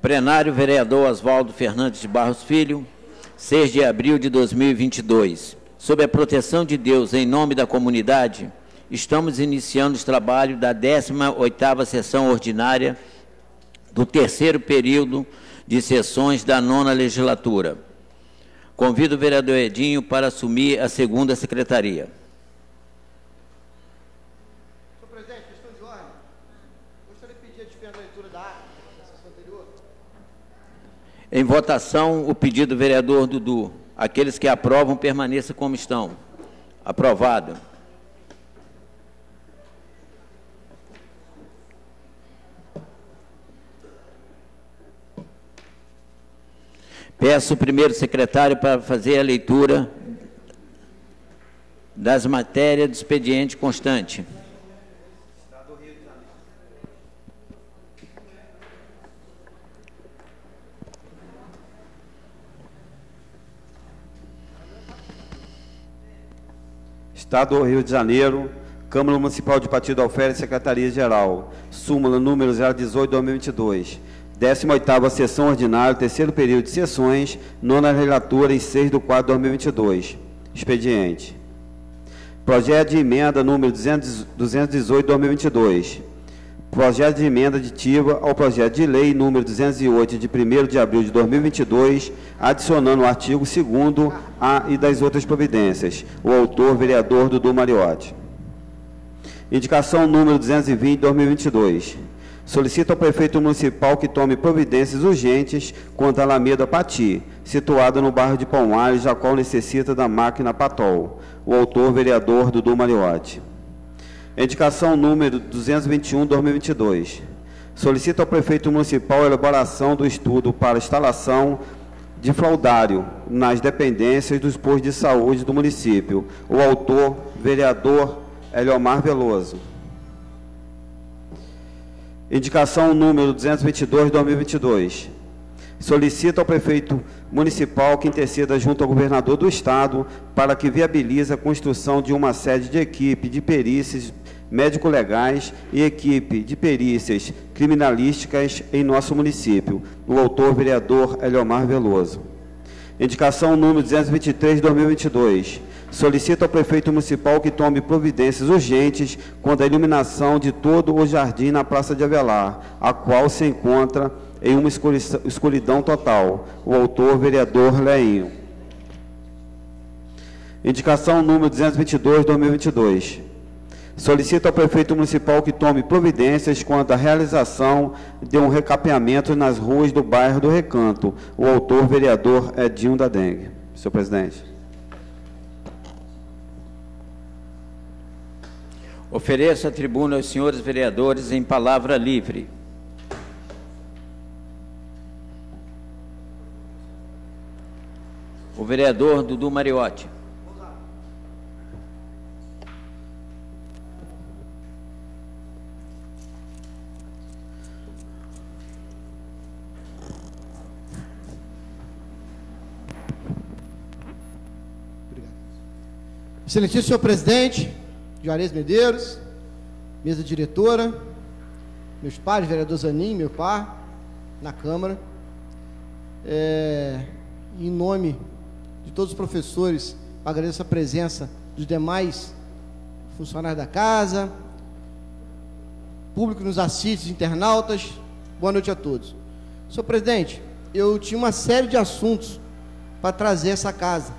Plenário, vereador Oswaldo Fernandes de Barros Filho, 6 de abril de 2022. Sob a proteção de Deus, em nome da comunidade, estamos iniciando os trabalhos da 18ª sessão ordinária do terceiro período de sessões da 9ª legislatura. Convido o vereador Edinho para assumir a segunda secretaria. Senhor presidente, questão de ordem. Gostaria de pedir a dispensa da leitura da ata da sessão anterior. Em votação, o pedido do vereador Dudu. Aqueles que aprovam, permaneçam como estão. Aprovado. Peço o primeiro secretário para fazer a leitura das matérias do expediente constante. Estado do Rio de Janeiro, Câmara Municipal de Partido Alferes, Secretaria-Geral, súmula número 018/2022, 18ª sessão ordinária, terceiro período de sessões, 9ª relatora e 6/4/2022. Expediente. Projeto de emenda número 218/2022. Projeto de emenda aditiva ao projeto de lei número 208 de 1º de abril de 2022, adicionando o artigo 2º-A e das outras providências. O autor, vereador Dudu Mariotti. Indicação número 220/2022. Solicita ao prefeito municipal que tome providências urgentes contra a Alameda Pati, situada no bairro de Palmares, a qual necessita da máquina Patol. O autor, vereador Dudu Mariotti. Indicação número 221/2022. Solicita ao prefeito municipal a elaboração do estudo para instalação de fraudário nas dependências dos postos de saúde do município. O autor, vereador Eliomar Veloso. Indicação número 222/2022. Solicita ao prefeito municipal que interceda junto ao governador do estado para que viabilize a construção de uma sede de equipe de perícias médico-legais e equipe de perícias criminalísticas em nosso município. O autor, vereador Eliomar Veloso. Indicação número 223/2022. Solicita ao prefeito municipal que tome providências urgentes quanto à iluminação de todo o jardim na Praça de Avelar, a qual se encontra em uma escuridão total. O autor, vereador Leinho. Indicação número 222/2022. Solicita ao prefeito municipal que tome providências quanto à realização de um recapeamento nas ruas do bairro do Recanto. O autor, vereador Edinho da Dengue. Senhor presidente. Ofereço a tribuna aos senhores vereadores em palavra livre. O vereador Dudu Mariotti. Excelentíssimo senhor presidente, Juarez Medeiros, mesa diretora, meus pais, vereador Zanin, meu pai, na Câmara, em nome de todos os professores, agradeço a presença dos demais funcionários da casa, público que nos assiste, internautas, boa noite a todos. Senhor presidente, eu tinha uma série de assuntos para trazer essa casa,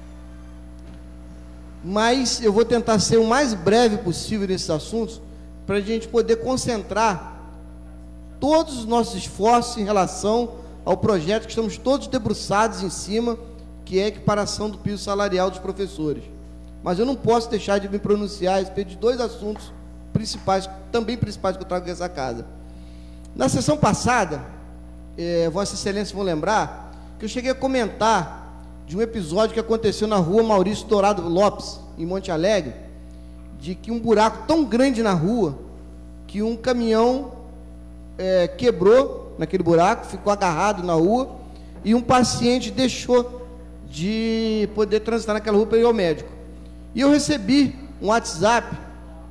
mas eu vou tentar ser o mais breve possível nesses assuntos, para a gente poder concentrar todos os nossos esforços em relação ao projeto que estamos todos debruçados em cima, que é a equiparação do piso salarial dos professores. Mas eu não posso deixar de me pronunciar a respeito de dois assuntos principais, também principais, que eu trago nessa casa. Na sessão passada, Vossa Excelência vão lembrar, que eu cheguei a comentar de um episódio que aconteceu na rua Maurício Dourado Lopes, em Monte Alegre, de que um buraco tão grande na rua, que um caminhão quebrou naquele buraco, ficou agarrado na rua, e um paciente deixou de poder transitar naquela rua para ir ao médico. E eu recebi um WhatsApp,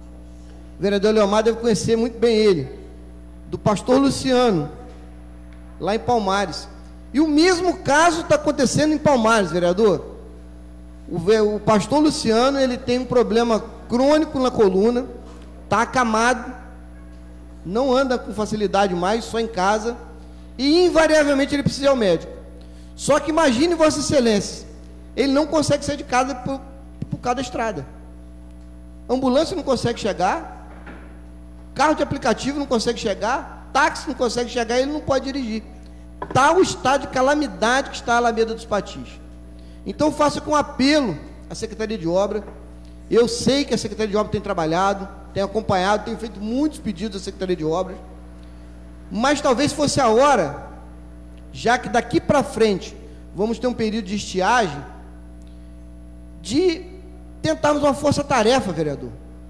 o vereador Leomar deve conhecer muito bem ele, do pastor Luciano, lá em Palmares. E o mesmo caso está acontecendo em Palmares, vereador. O pastor Luciano, ele tem um problema crônico na coluna, está acamado, não anda com facilidade mais, só em casa, e invariavelmente ele precisa ir ao médico. Só que imagine Vossa Excelência, ele não consegue sair de casa por causa da estrada. A ambulância não consegue chegar, carro de aplicativo não consegue chegar, táxi não consegue chegar, ele não pode dirigir. Tal estado de calamidade que está a Alameda dos Patis. Então faço com apelo à Secretaria de Obra. Eu sei que a Secretaria de Obra tem trabalhado, tem acompanhado, tem feito muitos pedidos à Secretaria de Obras, mas talvez fosse a hora, já que daqui para frente vamos ter um período de estiagem, de tentarmos uma força-tarefa, vereador,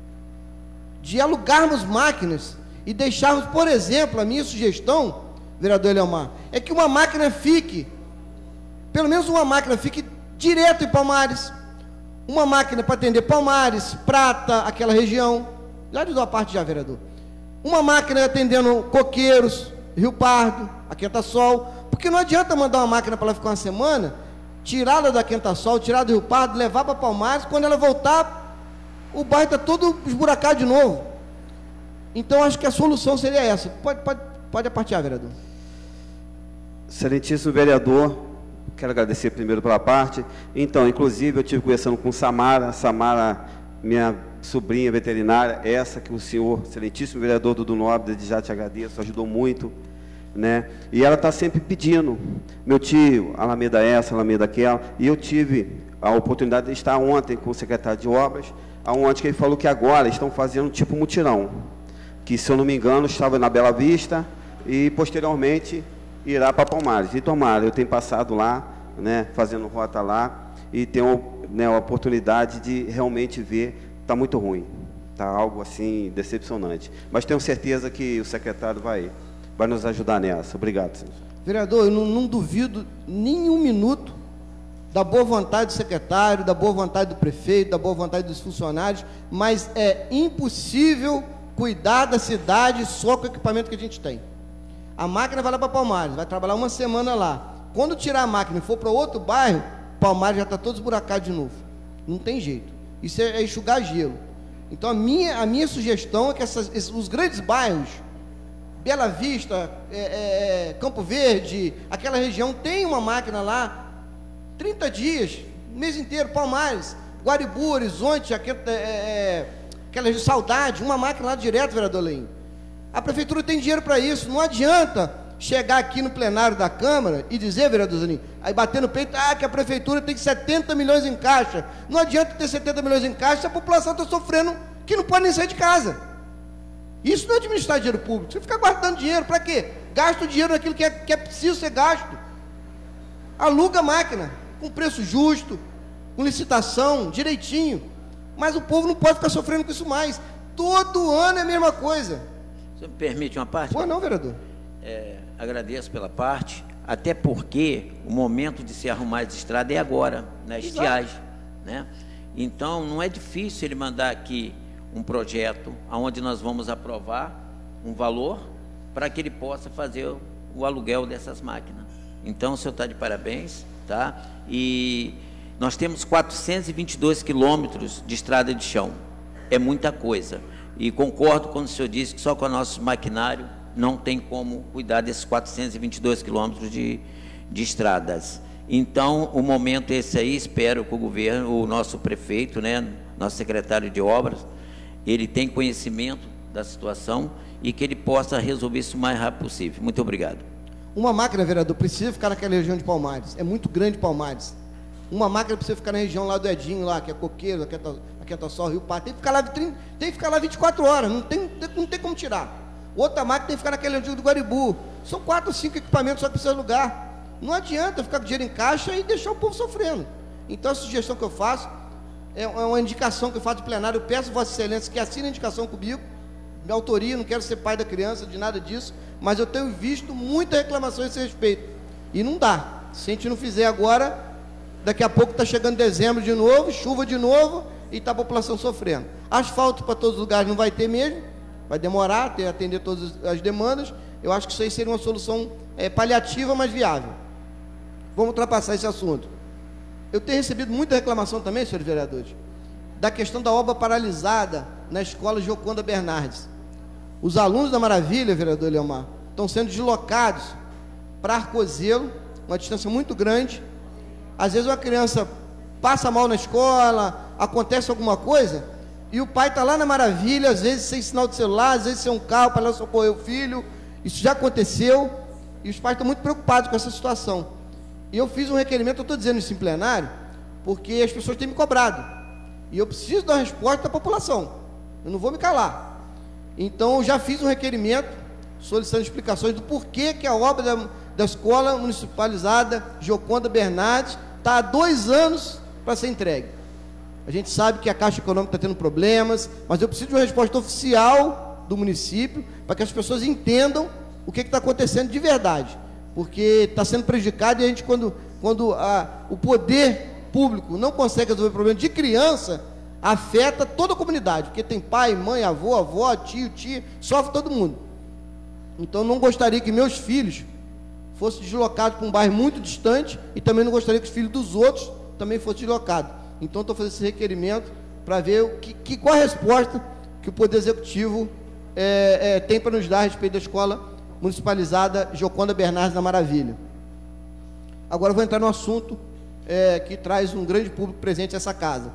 de alugarmos máquinas e deixarmos, por exemplo, a minha sugestão, vereador Eliomar, é que uma máquina fique, pelo menos uma máquina fique direto em Palmares, uma máquina para atender Palmares, Prata, aquela região, já lhe dou a parte já, vereador, uma máquina atendendo Coqueiros, Rio Pardo, a Quentasol, porque não adianta mandar uma máquina para ela ficar uma semana, tirá-la da Quentasol, tirá-la do Rio Pardo, levar para Palmares, quando ela voltar, o bairro está todo esburacado de novo. Então, acho que a solução seria essa. Pode apartear, vereador. Excelentíssimo vereador, quero agradecer primeiro pela parte. Então, inclusive, eu estive conversando com Samara, minha sobrinha veterinária, essa que o senhor, excelentíssimo vereador Dudu Nobre, desde já te agradeço, ajudou muito, né? E ela está sempre pedindo, meu tio, Alameda essa, Alameda aquela, e eu tive a oportunidade de estar ontem com o secretário de Obras, aonde que ele falou que agora estão fazendo tipo mutirão, que, se eu não me engano, estava na Bela Vista e, posteriormente, irá para Palmares. E tomara, eu tenho passado lá, né, fazendo rota lá, e tenho, né, a oportunidade de realmente ver, está muito ruim, está algo assim decepcionante. Mas tenho certeza que o secretário vai nos ajudar nessa. Obrigado, senhor. Vereador, eu não duvido nem um minuto da boa vontade do secretário, da boa vontade do prefeito, da boa vontade dos funcionários, mas é impossível cuidar da cidade só com o equipamento que a gente tem. A máquina vai lá para Palmares, vai trabalhar uma semana lá. Quando tirar a máquina e for para outro bairro, Palmares já está todo esburacado de novo. Não tem jeito. Isso é enxugar gelo. Então, a minha sugestão é que os grandes bairros, Bela Vista, Campo Verde, aquela região, tem uma máquina lá, 30 dias, o mês inteiro, Palmares, Guaribu, Horizonte, aquela de Saudade, uma máquina lá direto, vereador Leim. A prefeitura tem dinheiro para isso, não adianta chegar aqui no plenário da Câmara e dizer, vereador Zanin, aí bater no peito, que a prefeitura tem 70 milhões em caixa. Não adianta ter 70 milhões em caixa se a população está sofrendo, que não pode nem sair de casa. Isso não é administrar dinheiro público. Você fica guardando dinheiro, para quê? Gasta o dinheiro naquilo que é preciso ser gasto. Aluga a máquina, com preço justo, com licitação, direitinho. Mas o povo não pode ficar sofrendo com isso mais. Todo ano é a mesma coisa. Você me permite uma parte? Pô, não, vereador. Agradeço pela parte, até porque o momento de se arrumar essa estrada é agora, na estiagem, né? Então, não é difícil ele mandar aqui um projeto onde nós vamos aprovar um valor para que ele possa fazer o aluguel dessas máquinas. Então, o senhor está de parabéns, tá? E nós temos 422 quilômetros de estrada de chão, é muita coisa. E concordo quando o senhor disse que só com o nosso maquinário não tem como cuidar desses 422 quilômetros de estradas. Então, o momento é esse aí, espero que o governo, o nosso prefeito, né, nosso secretário de obras, ele tem conhecimento da situação e que ele possa resolver isso o mais rápido possível. Muito obrigado. Uma máquina, vereador, precisa ficar naquela região de Palmares, é muito grande Palmares. Uma máquina precisa ficar na região lá do Edinho, lá, que é Coqueiro, a Quentasol, Rio Pardo, tem que ficar lá 24 horas, não tem como tirar. Outra máquina tem que ficar naquele antigo do Guaribu. São 4 ou 5 equipamentos só que precisa alugar. Não adianta ficar com dinheiro em caixa e deixar o povo sofrendo. Então, a sugestão que eu faço é uma indicação que eu faço de plenário. Eu peço a Vossa Excelência que assine a indicação comigo, minha autoria, não quero ser pai da criança, de nada disso, mas eu tenho visto muita reclamação a esse respeito. E não dá. Se a gente não fizer agora, daqui a pouco está chegando dezembro de novo, chuva de novo, e está a população sofrendo. Asfalto para todos os lugares não vai ter mesmo, vai demorar até atender todas as demandas. Eu acho que isso aí seria uma solução paliativa, mas viável. Vamos ultrapassar esse assunto. Eu tenho recebido muita reclamação também, senhores vereadores, da questão da obra paralisada na escola Gioconda Bernardes. Os alunos da Maravilha, vereador Leomar, estão sendo deslocados para Arcozelo, uma distância muito grande. Às vezes uma criança passa mal na escola, acontece alguma coisa, e o pai está lá na Maravilha, às vezes sem sinal de celular, às vezes sem um carro para lá socorrer o filho. Isso já aconteceu, e os pais estão muito preocupados com essa situação. E eu fiz um requerimento, eu estou dizendo isso em plenário, porque as pessoas têm me cobrado, e eu preciso dar uma resposta da população, eu não vou me calar. Então eu já fiz um requerimento, solicitando explicações do porquê que a obra da escola municipalizada Gioconda Bernardes está há 2 anos para ser entregue. A gente sabe que a Caixa Econômica está tendo problemas, mas eu preciso de uma resposta oficial do município, para que as pessoas entendam o que está acontecendo de verdade, porque está sendo prejudicado, e a gente, quando o poder público não consegue resolver o problema de criança, afeta toda a comunidade, porque tem pai, mãe, avô, avó, tio, tia, sofre todo mundo. Então não gostaria que meus filhos fossem deslocados para um bairro muito distante, e também não gostaria que os filhos dos outros também fossem deslocados. Então estou fazendo esse requerimento para ver qual a resposta que o Poder Executivo tem para nos dar a respeito da escola municipalizada Gioconda Bernardes na Maravilha. Agora eu vou entrar no assunto que traz um grande público presente a essa casa.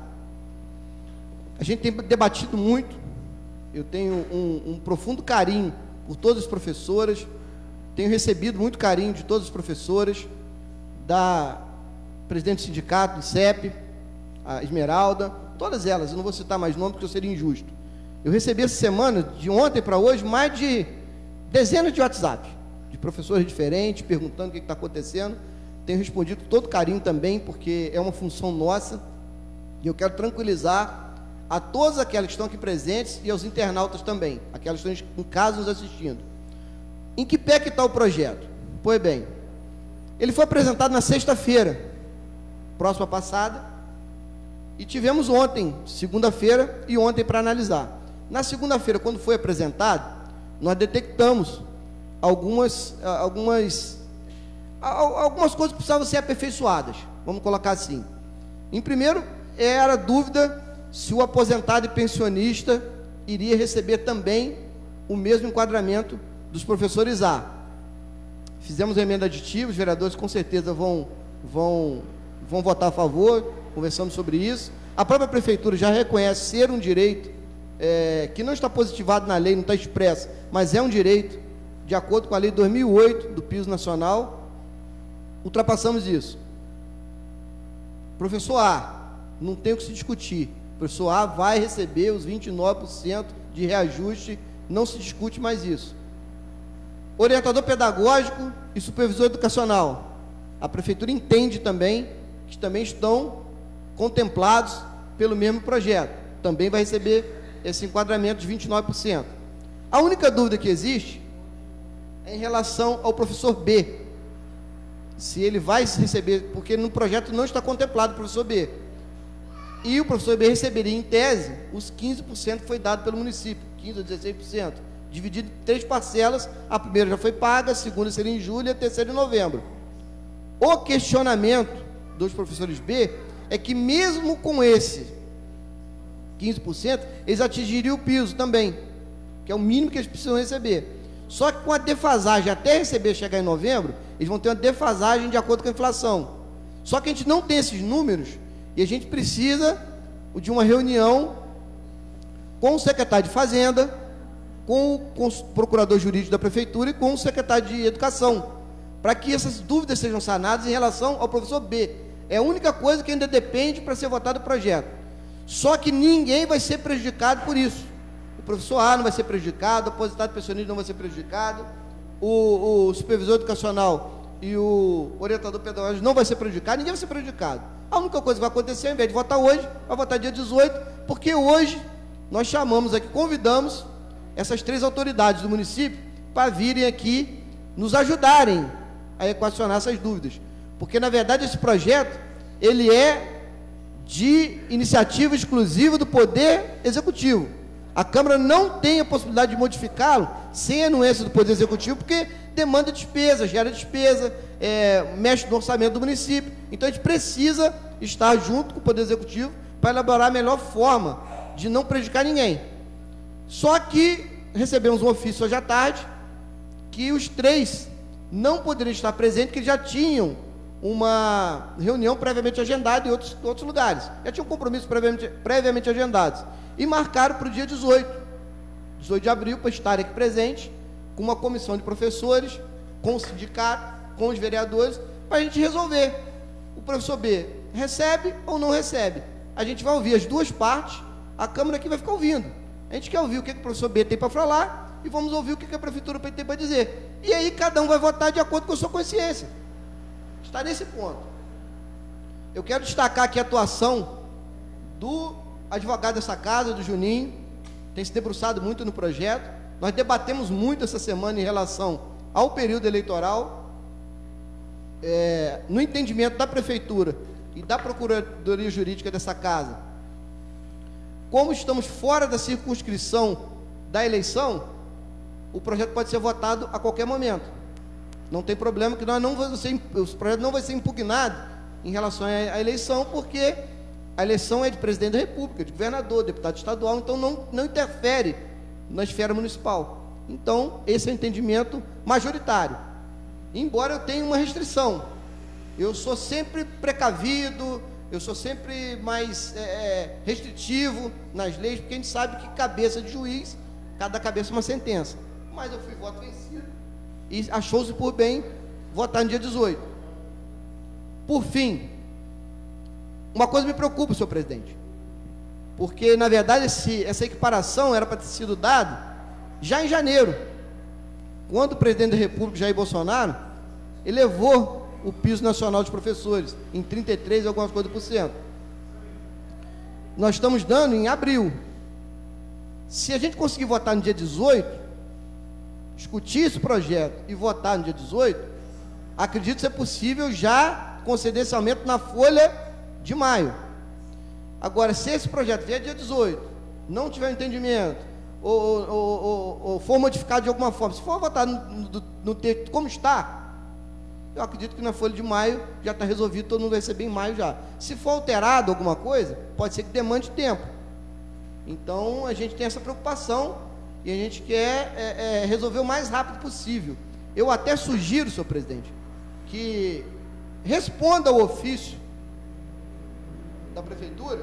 A gente tem debatido muito, eu tenho um profundo carinho por todas as professoras, tenho recebido muito carinho de todas as professoras, da presidente do sindicato, do CEP, a Esmeralda, todas elas, eu não vou citar mais nomes porque eu seria injusto. Eu recebi essa semana, de ontem para hoje, mais de dezenas de WhatsApp, de professores diferentes, perguntando o que está acontecendo. Tenho respondido com todo carinho também, porque é uma função nossa, e eu quero tranquilizar a todas aquelas que estão aqui presentes e aos internautas também, aquelas que estão em casa nos assistindo. Em que pé que está o projeto? Pois bem, ele foi apresentado na sexta-feira, próxima passada, e tivemos ontem, segunda-feira, e ontem para analisar. Na segunda-feira, quando foi apresentado, nós detectamos algumas coisas que precisavam ser aperfeiçoadas, vamos colocar assim. Em primeiro, era a dúvida se o aposentado e pensionista iria receber também o mesmo enquadramento dos professores A. Fizemos uma emenda aditiva, os vereadores com certeza vão votar a favor, conversamos sobre isso. A própria prefeitura já reconhece ser um direito que não está positivado na lei, não está expresso, mas é um direito, de acordo com a lei 2008 do piso nacional. Ultrapassamos isso. Professor A, não tem o que se discutir, o professor A vai receber os 29% de reajuste, não se discute mais isso. Orientador pedagógico e supervisor educacional, a prefeitura entende também que também estão contemplados pelo mesmo projeto, também vai receber esse enquadramento de 29%. A única dúvida que existe é em relação ao professor B, se ele vai receber, porque no projeto não está contemplado o professor B, e o professor B receberia em tese os 15% que foi dado pelo município, 15% ou 16%, dividido em 3 parcelas, a primeira já foi paga, a segunda seria em julho e a terceira em novembro. O questionamento dos professores B é que mesmo com esse 15%, eles atingiriam o piso também, que é o mínimo que eles precisam receber. Só que com a defasagem, até receber chegar em novembro, eles vão ter uma defasagem de acordo com a inflação. Só que a gente não tem esses números, e a gente precisa de uma reunião com o secretário de Fazenda, com o procurador jurídico da prefeitura e com o secretário de Educação, para que essas dúvidas sejam sanadas em relação ao professor B. É a única coisa que ainda depende para ser votado o projeto. Só que ninguém vai ser prejudicado por isso. O professor A não vai ser prejudicado, o aposentado pensionista não vai ser prejudicado, o supervisor educacional e o orientador pedagógico não vai ser prejudicado, ninguém vai ser prejudicado. A única coisa que vai acontecer, ao invés de votar hoje, vai votar dia 18, porque hoje nós chamamos aqui, convidamos essas 3 autoridades do município para virem aqui nos ajudarem a equacionar essas dúvidas. Porque, na verdade, esse projeto, ele é de iniciativa exclusiva do Poder Executivo. A Câmara não tem a possibilidade de modificá-lo sem a anuência do Poder Executivo, porque demanda despesa, gera despesa, mexe no orçamento do município. Então a gente precisa estar junto com o Poder Executivo para elaborar a melhor forma de não prejudicar ninguém. Só que recebemos um ofício hoje à tarde que os 3 não poderiam estar presentes, porque já tinham uma reunião previamente agendada em outros lugares. Já tinham compromissos previamente agendados. E marcaram para o dia 18 de abril, para estarem aqui presentes, com uma comissão de professores, com o sindicato, com os vereadores, para a gente resolver. O professor B recebe ou não recebe? A gente vai ouvir as duas partes, a Câmara aqui vai ficar ouvindo. A gente quer ouvir o que o professor B tem para falar e vamos ouvir o que a Prefeitura tem para dizer. E aí cada um vai votar de acordo com a sua consciência. Está nesse ponto. Eu quero destacar aqui a atuação do advogado dessa casa, do Juninho, tem se debruçado muito no projeto. Nós debatemos muito essa semana em relação ao período eleitoral, no entendimento da Prefeitura e da Procuradoria Jurídica dessa casa. Como estamos fora da circunscrição da eleição, o projeto pode ser votado a qualquer momento. Não tem problema, que o projeto não vai ser impugnado em relação à eleição, porque a eleição é de presidente da República, de governador, deputado estadual, então não interfere na esfera municipal. Então, esse é o entendimento majoritário. Embora eu tenha uma restrição, eu sou sempre precavido, eu sou sempre mais restritivo nas leis, porque a gente sabe que cabeça de juiz, cada cabeça é uma sentença. Mas eu fui voto vencido e achou-se por bem votar no dia 18. Por fim, uma coisa me preocupa, senhor presidente, porque, na verdade, essa equiparação era para ter sido dada já em janeiro, quando o presidente da República, Jair Bolsonaro, elevou o piso nacional dos professores em 33 e algumas coisas por cento. Nós estamos dando em abril. Se a gente conseguir votar no dia 18, discutir esse projeto e votar no dia 18, acredito ser possível já conceder esse aumento na folha de maio. Agora, se esse projeto vier dia 18, não tiver entendimento, ou for modificado de alguma forma, se for votar no texto como está, eu acredito que na folha de maio já está resolvido, todo mundo vai receber em maio já. Se for alterado alguma coisa, pode ser que demande tempo. Então, a gente tem essa preocupação e a gente quer resolver o mais rápido possível. Eu até sugiro, senhor presidente, que responda ao ofício da Prefeitura,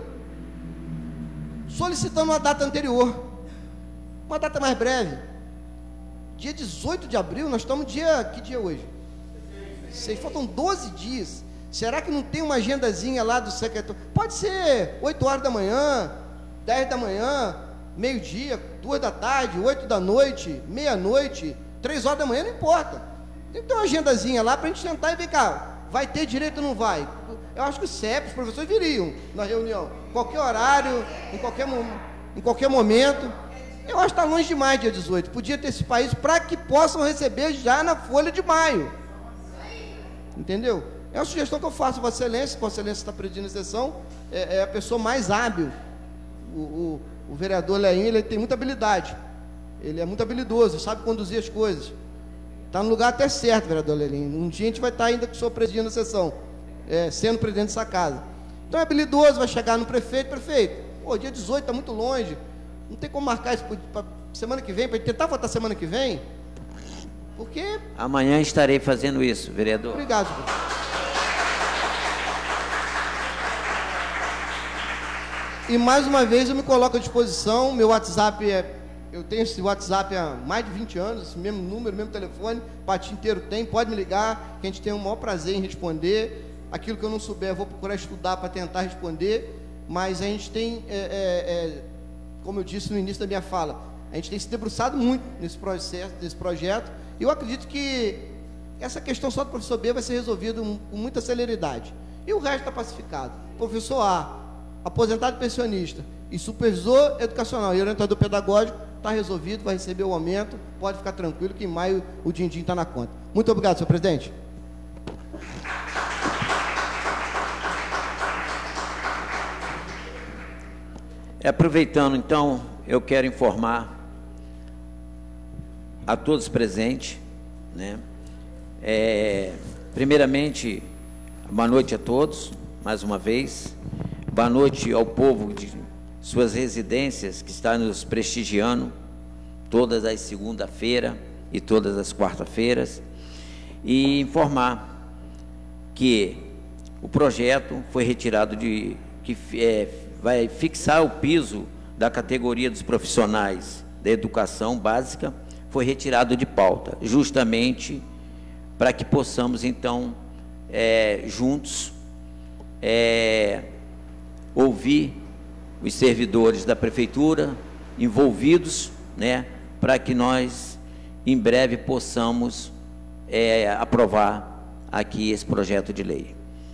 solicitando uma data anterior, uma data mais breve. Dia 18 de abril, nós estamos que dia hoje? Faltam 12 dias. Será que não tem uma agendazinha lá do secretário? Pode ser 8 horas da manhã, 10 da manhã, meio-dia, 2 da tarde, 8 da noite, meia-noite, 3 horas da manhã, não importa. Tem que ter uma agendazinha lá para a gente sentar e ver, cara, vai ter direito ou não vai? Eu acho que os CEP, os professores viriam na reunião, qualquer horário, em qualquer momento. Eu acho que está longe demais dia 18. Podia ter esse país para que possam receber já na folha de maio. Entendeu? É uma sugestão que eu faço, Vossa Excelência está presidindo a sessão, é a pessoa mais hábil. O vereador Leinho, ele tem muita habilidade, ele é muito habilidoso, sabe conduzir as coisas. Está no lugar até certo, vereador Leinho. Um dia a gente vai estar ainda com o senhor presidindo a sessão, sendo presidente dessa casa. Então é habilidoso, vai chegar no prefeito, dia 18 está muito longe, não tem como marcar isso para semana que vem, para tentar votar semana que vem, porque... Amanhã estarei fazendo isso, vereador. Obrigado, senhor. E mais uma vez eu me coloco à disposição, meu WhatsApp eu tenho esse WhatsApp há mais de 20 anos, esse mesmo número, mesmo telefone, o Patinho inteiro tem, pode me ligar, que a gente tem o maior prazer em responder. Aquilo que eu não souber, eu vou procurar estudar para tentar responder, mas a gente tem, como eu disse no início da minha fala, a gente tem se debruçado muito nesse projeto, e eu acredito que essa questão só do professor B vai ser resolvida com muita celeridade. E o resto está pacificado. Professor A, aposentado pensionista e supervisor educacional e orientador pedagógico, está resolvido, vai receber o aumento, pode ficar tranquilo que em maio o din-din está na conta. Muito obrigado, senhor presidente. Aproveitando, então, eu quero informar a todos presentes, né? Primeiramente, boa noite a todos, mais uma vez. Boa noite ao povo de suas residências que está nos prestigiando todas as segunda-feiras e todas as quarta-feiras. E informar que o projeto foi retirado vai fixar o piso da categoria dos profissionais da educação básica, foi retirado de pauta, justamente para que possamos, então, juntos, ouvir os servidores da prefeitura envolvidos, né, para que nós, em breve, possamos aprovar aqui esse projeto de lei.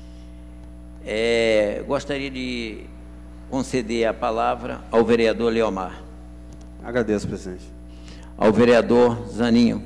Gostaria de conceder a palavra ao vereador Leomar. Agradeço, presidente. Ao vereador Zaninho.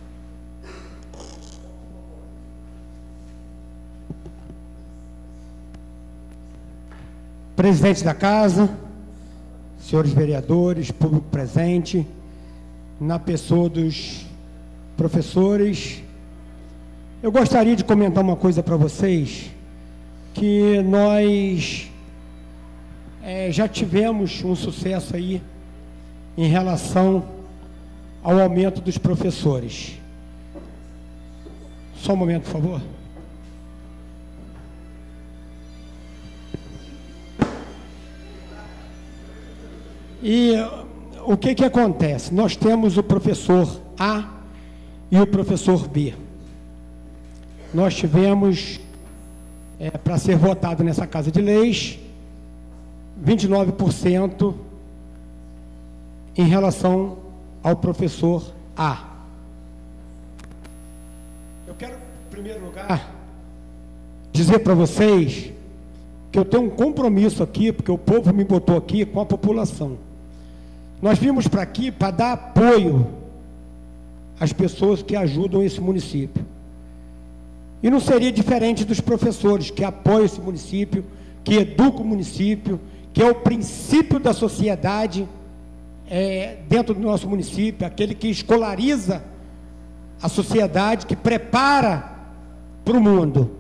Presidente da Casa, senhores vereadores, público presente, na pessoa dos professores, eu gostaria de comentar uma coisa para vocês, que nós já tivemos um sucesso aí em relação ao aumento dos professores. Só um momento, por favor. E o que acontece? Nós temos o professor A e o professor B. Nós tivemos, para ser votado nessa Casa de Leis, 29% em relação ao professor A. Eu quero, em primeiro lugar, dizer para vocês que eu tenho um compromisso aqui, porque o povo me botou aqui com a população. Nós vimos para aqui para dar apoio às pessoas que ajudam esse município. E não seria diferente dos professores que apoiam esse município, que educam o município, que é o princípio da sociedade dentro do nosso município, aquele que escolariza a sociedade, que prepara para o mundo.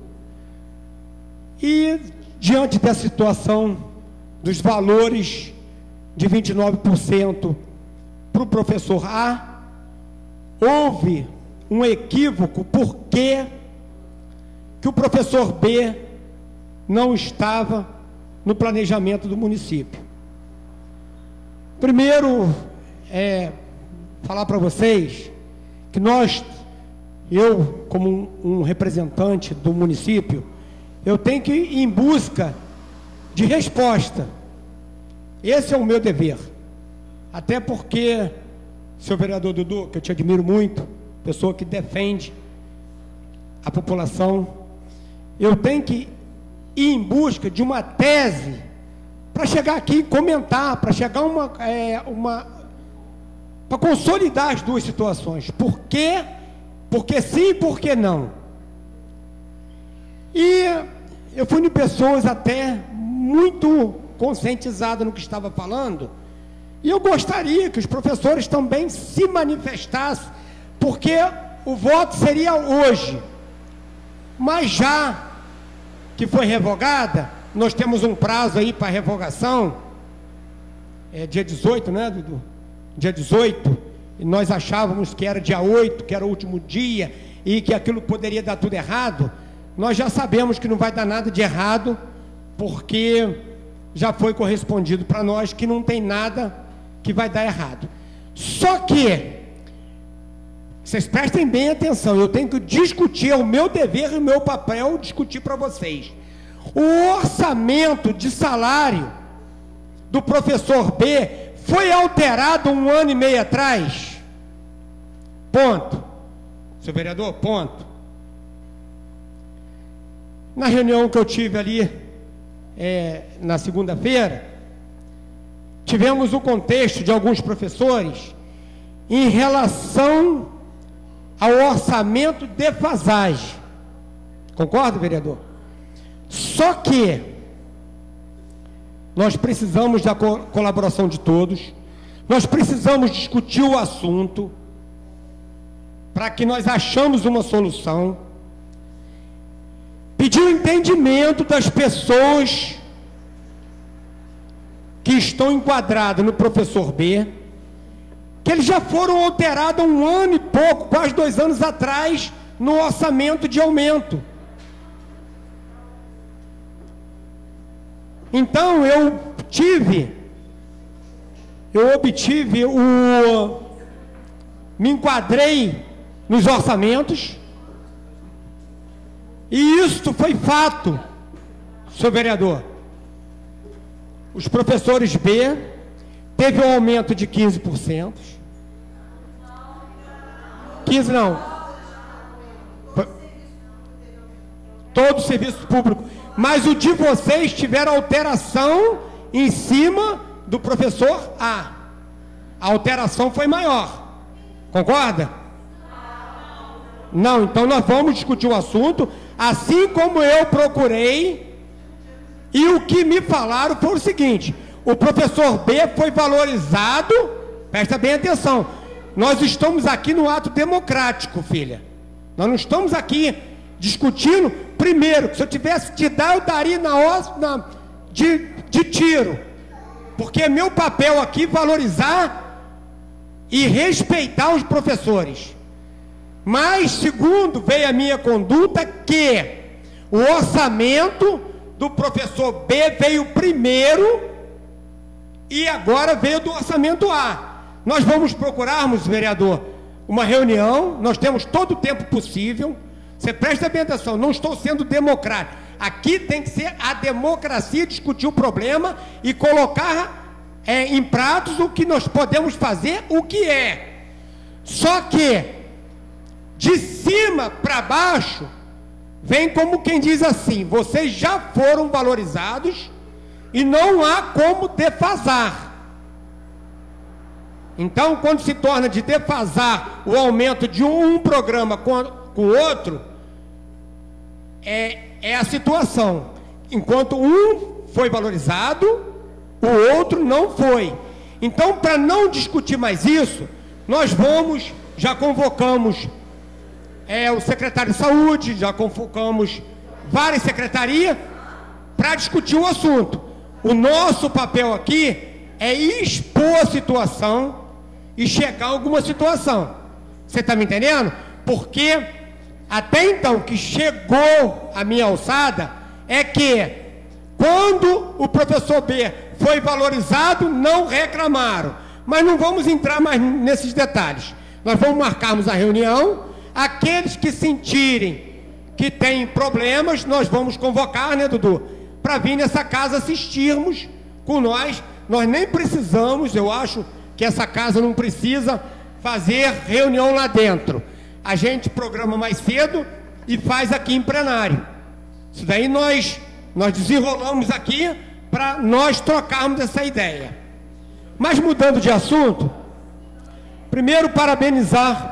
E, diante dessa situação dos valores de 29% para o professor A, houve um equívoco, porque que o professor B não estava no planejamento do município. Primeiro, falar para vocês que eu, como um representante do município, eu tenho que ir em busca de resposta. Esse é o meu dever. Até porque, senhor vereador Dudu, que eu te admiro muito, pessoa que defende a população, eu tenho que ir em busca de uma tese para chegar aqui e comentar, para chegar para consolidar as duas situações. Por quê? Porque sim e por que não? E eu fui de pessoas até muito conscientizadas no que estava falando, e eu gostaria que os professores também se manifestassem, porque o voto seria hoje, mas já que foi revogada, nós temos um prazo aí para revogação, dia 18, né, Dudu? Dia 18, e nós achávamos que era dia 8, que era o último dia, e que aquilo poderia dar tudo errado. Nós já sabemos que não vai dar nada de errado, porque já foi correspondido para nós que não tem nada que vai dar errado. Só que, vocês prestem bem atenção, eu tenho que discutir, é o meu dever e o meu papel discutir para vocês. O orçamento de salário do professor B foi alterado 1 ano e meio atrás. Ponto. Senhor vereador, ponto. Na reunião que eu tive ali, na segunda-feira, tivemos o contexto de alguns professores em relação ao orçamento defasagem. Concorda, vereador? Só que nós precisamos da colaboração de todos, nós precisamos discutir o assunto, para que nós achamos uma solução, pedir o entendimento das pessoas que estão enquadradas no professor B, que eles já foram alterados há 1 ano e pouco, quase 2 anos atrás, no orçamento de aumento. Então eu obtive me enquadrei nos orçamentos, e isto foi fato, senhor vereador. Os professores B teve um aumento de 15%. 15 não. Todo o serviço público. Mas o de vocês tiveram alteração em cima do professor A. A alteração foi maior. Concorda? Não, então nós vamos discutir o assunto, assim como eu procurei, e o que me falaram foi o seguinte: o professor B foi valorizado, presta bem atenção, nós estamos aqui no ato democrático, filha. Nós não estamos aqui discutindo. Primeiro, se eu tivesse que dar, eu daria de tiro, porque é meu papel aqui valorizar e respeitar os professores. Mas, segundo, veio a minha conduta que o orçamento do professor B veio primeiro e agora veio do orçamento A. Nós vamos procurarmos, vereador, uma reunião, nós temos todo o tempo possível. Você presta bem atenção, não estou sendo democrático. Aqui tem que ser a democracia, discutir o problema e colocar em pratos o que nós podemos fazer, o que é. Só que, de cima para baixo, vem como quem diz assim: vocês já foram valorizados e não há como defasar. Então, quando se torna de defasar o aumento de um programa com o outro, é a situação. Enquanto um foi valorizado, o outro não foi. Então, para não discutir mais isso, nós já convocamos o secretário de saúde, já convocamos várias secretarias para discutir o assunto. O nosso papel aqui é expor a situação e chegar a alguma situação. Você está me entendendo? Porque até então que chegou a minha alçada é que quando o professor B foi valorizado, não reclamaram. Mas não vamos entrar mais nesses detalhes. Nós vamos marcarmos a reunião. Aqueles que sentirem que tem problemas, nós vamos convocar, né, Dudu? Para vir nessa casa assistirmos com nós. Nós nem precisamos, eu acho que essa casa não precisa fazer reunião lá dentro. A gente programa mais cedo e faz aqui em plenário. Isso daí nós desenrolamos aqui para nós trocarmos essa ideia. Mas mudando de assunto, primeiro parabenizar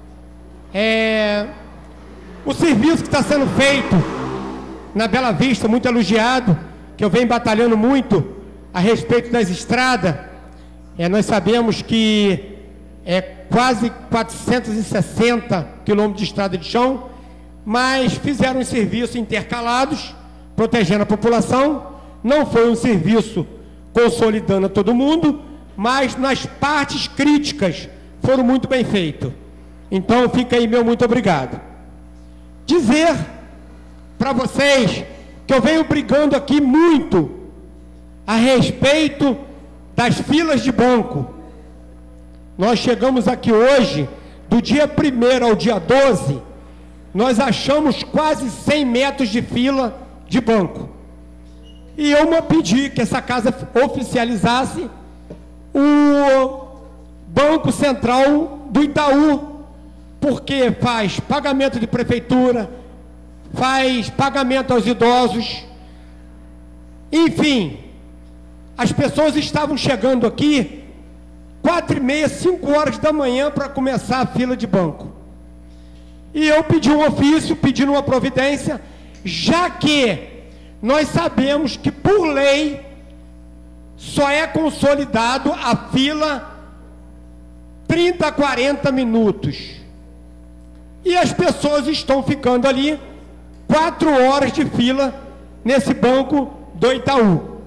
o serviço que está sendo feito na Bela Vista, muito elogiado, que eu venho batalhando muito a respeito das estradas. Nós sabemos que quase 460 quilômetros de estrada de chão, mas fizeram um serviço intercalados, protegendo a população. Não foi um serviço consolidando a todo mundo, mas nas partes críticas foram muito bem feitos. Então fica aí meu muito obrigado. Dizer para vocês que eu venho brigando aqui muito a respeito das filas de banco. Nós chegamos aqui hoje, do dia 1º ao dia 12, nós achamos quase 100 metros de fila de banco. E eu pedi que essa casa oficializasse o Banco Central do Itaú, porque faz pagamento de prefeitura, faz pagamento aos idosos, enfim, as pessoas estavam chegando aqui 4h30, 5 horas da manhã para começar a fila de banco. E eu pedi um ofício, pedindo uma providência, já que nós sabemos que por lei só é consolidado a fila 30 a 40 minutos. E as pessoas estão ficando ali 4 horas de fila nesse banco do Itaú.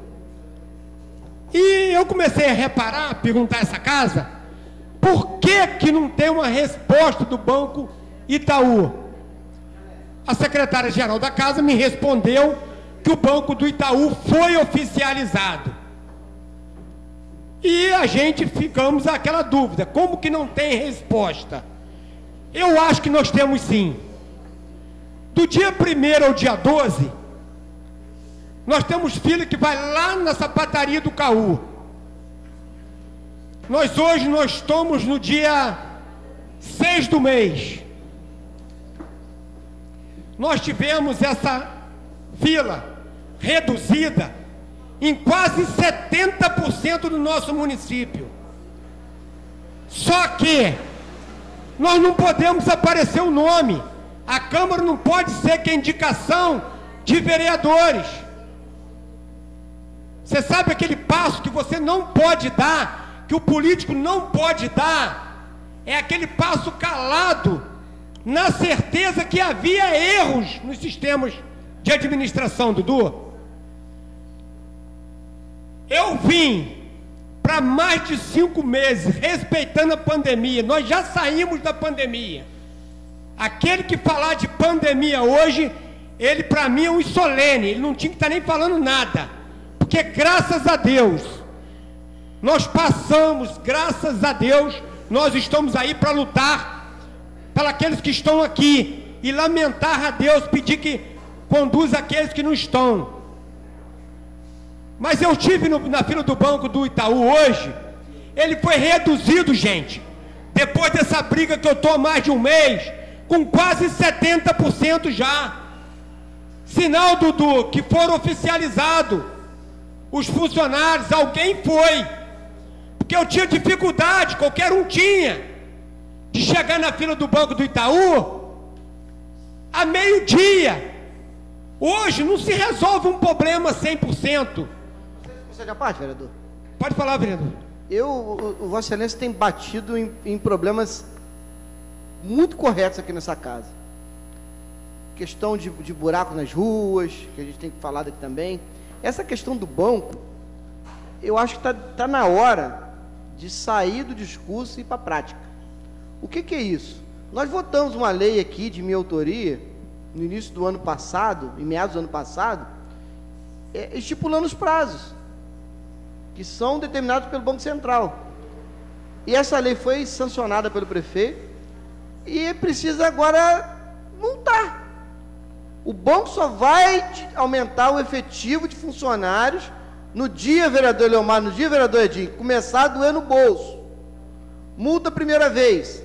E eu comecei a reparar, perguntar a essa casa, por que não tem uma resposta do Banco Itaú? A secretária-geral da casa me respondeu que o Banco do Itaú foi oficializado. E a gente ficamos aquela dúvida, como que não tem resposta? Eu acho que nós temos sim. Do dia 1º ao dia 12, nós temos fila que vai lá na sapataria do Caú. Hoje nós estamos no dia 6 do mês. Nós tivemos essa fila reduzida em quase 70% do nosso município. Só que nós não podemos aparecer o nome. A Câmara não pode ser que a indicação de vereadores. Você sabe aquele passo que você não pode dar, que o político não pode dar? É aquele passo calado, na certeza que havia erros nos sistemas de administração, Dudu. Eu vim para mais de 5 meses, respeitando a pandemia. Nós já saímos da pandemia. Aquele que falar de pandemia hoje, ele para mim é um insolene, ele não tinha que estar nem falando nada. Porque graças a Deus, nós passamos, graças a Deus, nós estamos aí para lutar para aqueles que estão aqui e lamentar a Deus, pedir que conduza aqueles que não estão. Mas eu estive na fila do Banco do Itaú hoje, ele foi reduzido, gente, depois dessa briga que eu estou há mais de um mês, com quase 70% já. Sinal, Dudu, que foram oficializados os funcionários, alguém foi, porque eu tinha dificuldade, qualquer um tinha, de chegar na fila do Banco do Itaú a meio-dia. Hoje não se resolve um problema 100%. Você já parte, vereador? Pode falar, vereador. O Vossa Excelência tem batido em problemas muito corretos aqui nessa casa. Questão de buraco nas ruas, que a gente tem falado aqui também. Essa questão do banco, eu acho que está na hora de sair do discurso e ir para a prática. O que é isso? Nós votamos uma lei aqui de minha autoria, no início do ano passado, em meados do ano passado, estipulando os prazos, que são determinados pelo Banco Central. E essa lei foi sancionada pelo prefeito, e precisa agora multar. O banco só vai aumentar o efetivo de funcionários no dia, vereador Leomar, no dia, vereador Edinho, começar a doer no bolso. Multa a primeira vez,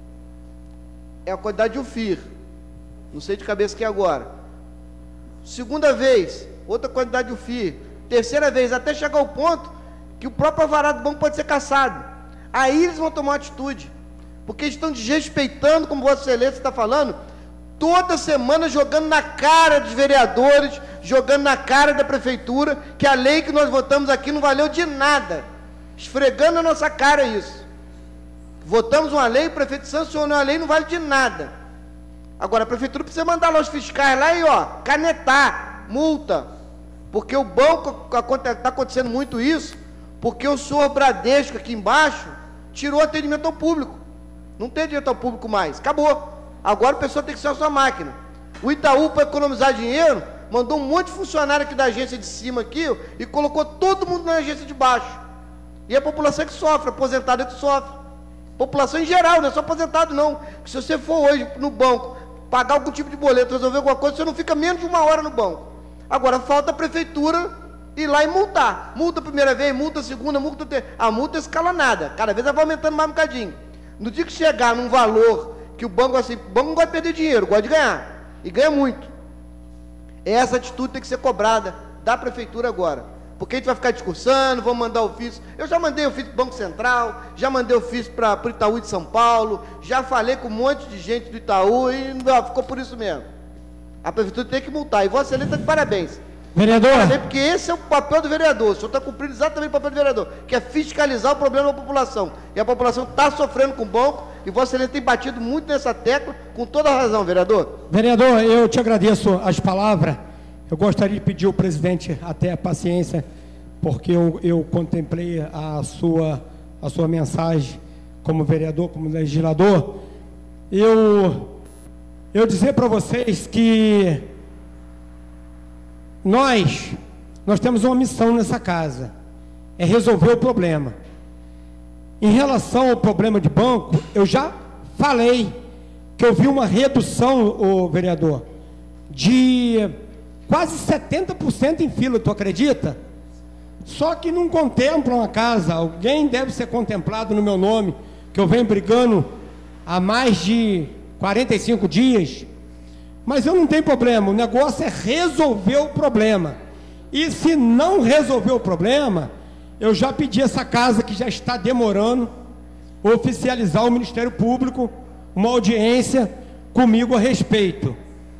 é a quantidade de UFIR, não sei de cabeça que é agora. Segunda vez, outra quantidade de UFIR. Terceira vez, até chegar ao ponto que o próprio alvará do banco pode ser cassado. Aí eles vão tomar uma atitude, porque eles estão desrespeitando, como Vossa Excelência está falando, toda semana jogando na cara dos vereadores, jogando na cara da prefeitura, que a lei que nós votamos aqui não valeu de nada, esfregando na nossa cara isso. Votamos uma lei, o prefeito sancionou a lei, não vale de nada. Agora a prefeitura precisa mandar lá os fiscais lá e canetar, multa, porque o banco, está acontecendo muito isso, porque o senhor Bradesco aqui embaixo tirou atendimento ao público, não tem direito ao público mais, acabou. Agora a pessoa tem que ser a sua máquina. O Itaú, para economizar dinheiro, mandou um monte de funcionário aqui da agência de cima aqui, e colocou todo mundo na agência de baixo. E a população que sofre, a aposentada que sofre. População em geral, não é só aposentado não. Porque se você for hoje no banco, pagar algum tipo de boleto, resolver alguma coisa, você não fica menos de 1 hora no banco. Agora falta a prefeitura ir lá e multar. Multa a primeira vez, multa a segunda, multa a terceira. A multa é escalonada, cada vez ela vai aumentando mais um bocadinho. No dia que chegar num valor que o banco, assim, o banco não gosta de perder dinheiro, gosta de ganhar, e ganha muito. Essa atitude tem que ser cobrada da prefeitura agora, porque a gente vai ficar discursando, vamos mandar ofício. Eu já mandei ofício para o Banco Central, já mandei ofício para o Itaú de São Paulo, já falei com um monte de gente do Itaú, e ficou por isso mesmo. A prefeitura tem que multar, e Vossa Excelência está de parabéns. Vereador. Porque esse é o papel do vereador. O senhor está cumprindo exatamente o papel do vereador, que é fiscalizar o problema da população. E a população está sofrendo com o banco, e Vossa Excelência tem batido muito nessa tecla, com toda a razão, vereador. Vereador, eu te agradeço as palavras. Eu gostaria de pedir ao presidente até a paciência, porque eu contemplei a sua mensagem como vereador, como legislador. Eu dizer para vocês que nós temos uma missão nessa casa, é resolver o problema. Em relação ao problema de banco, eu já falei que eu vi uma redução, ô vereador, de quase 70% em fila, tu acredita? Só que não contemplam a casa. Alguém deve ser contemplado no meu nome, que eu venho brigando há mais de 45 dias. Mas eu não tenho problema, o negócio é resolver o problema. E se não resolver o problema, eu já pedi essa casa, que já está demorando, oficializar o Ministério Público, uma audiência comigo a respeito.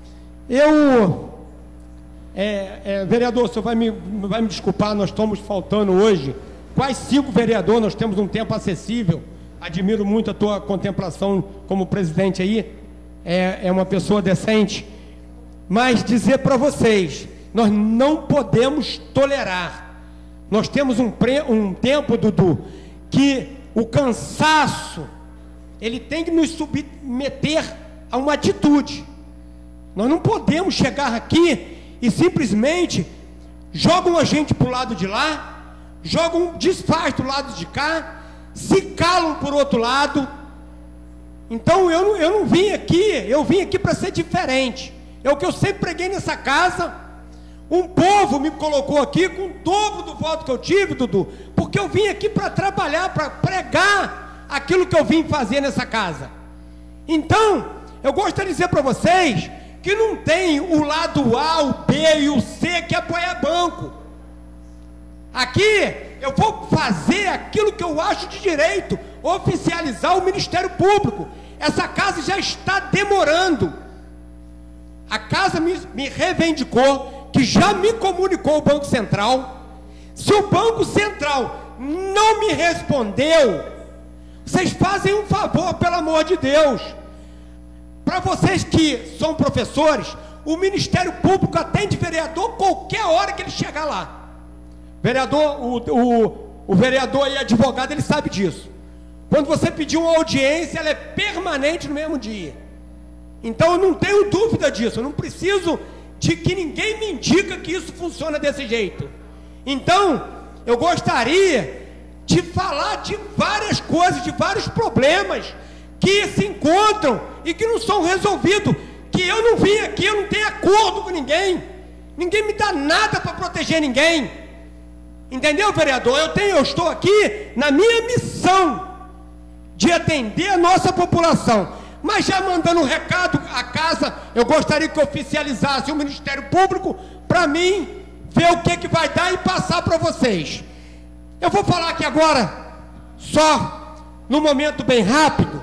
Vereador, o senhor vai me desculpar, nós estamos faltando hoje quase 5 vereadores, nós temos um tempo acessível. Admiro muito a tua contemplação como presidente aí, é uma pessoa decente, mas dizer para vocês, nós não podemos tolerar. Nós temos um tempo, Dudu, que o cansaço, ele tem que nos submeter a uma atitude. Nós não podemos chegar aqui e simplesmente jogam a gente para o lado de lá, desfaz do lado de cá, se calam por outro lado. Então eu não vim aqui, eu vim aqui para ser diferente. É o que eu sempre preguei nessa casa. Um povo me colocou aqui com o dobro do voto que eu tive, Dudu, porque eu vim aqui para trabalhar, para pregar aquilo que eu vim fazer nessa casa. Então, eu gostaria de dizer para vocês que não tem o lado A, o B e o C que apoia banco. Aqui eu vou fazer aquilo que eu acho de direito, oficializar o Ministério Público. Essa casa já está demorando. A casa me reivindicou, que já me comunicou o Banco Central. Se o Banco Central não me respondeu, vocês fazem um favor, pelo amor de Deus. Para vocês que são professores, o Ministério Público atende vereador qualquer hora que ele chegar lá. Vereador, o vereador e advogado, ele sabe disso. Quando você pedir uma audiência, ela é permanente no mesmo dia. Então eu não tenho dúvida disso, eu não preciso de que ninguém me indica que isso funciona desse jeito. Então, eu gostaria de falar de várias coisas, de vários problemas que se encontram e que não são resolvidos, que eu não vim aqui, eu não tenho acordo com ninguém me dá nada para proteger ninguém, entendeu, vereador? Eu estou aqui na minha missão de atender a nossa população, mas já mandando um recado à casa, eu gostaria que oficializasse o Ministério Público para mim ver o que vai dar e passar para vocês. Eu vou falar aqui agora, só num momento bem rápido.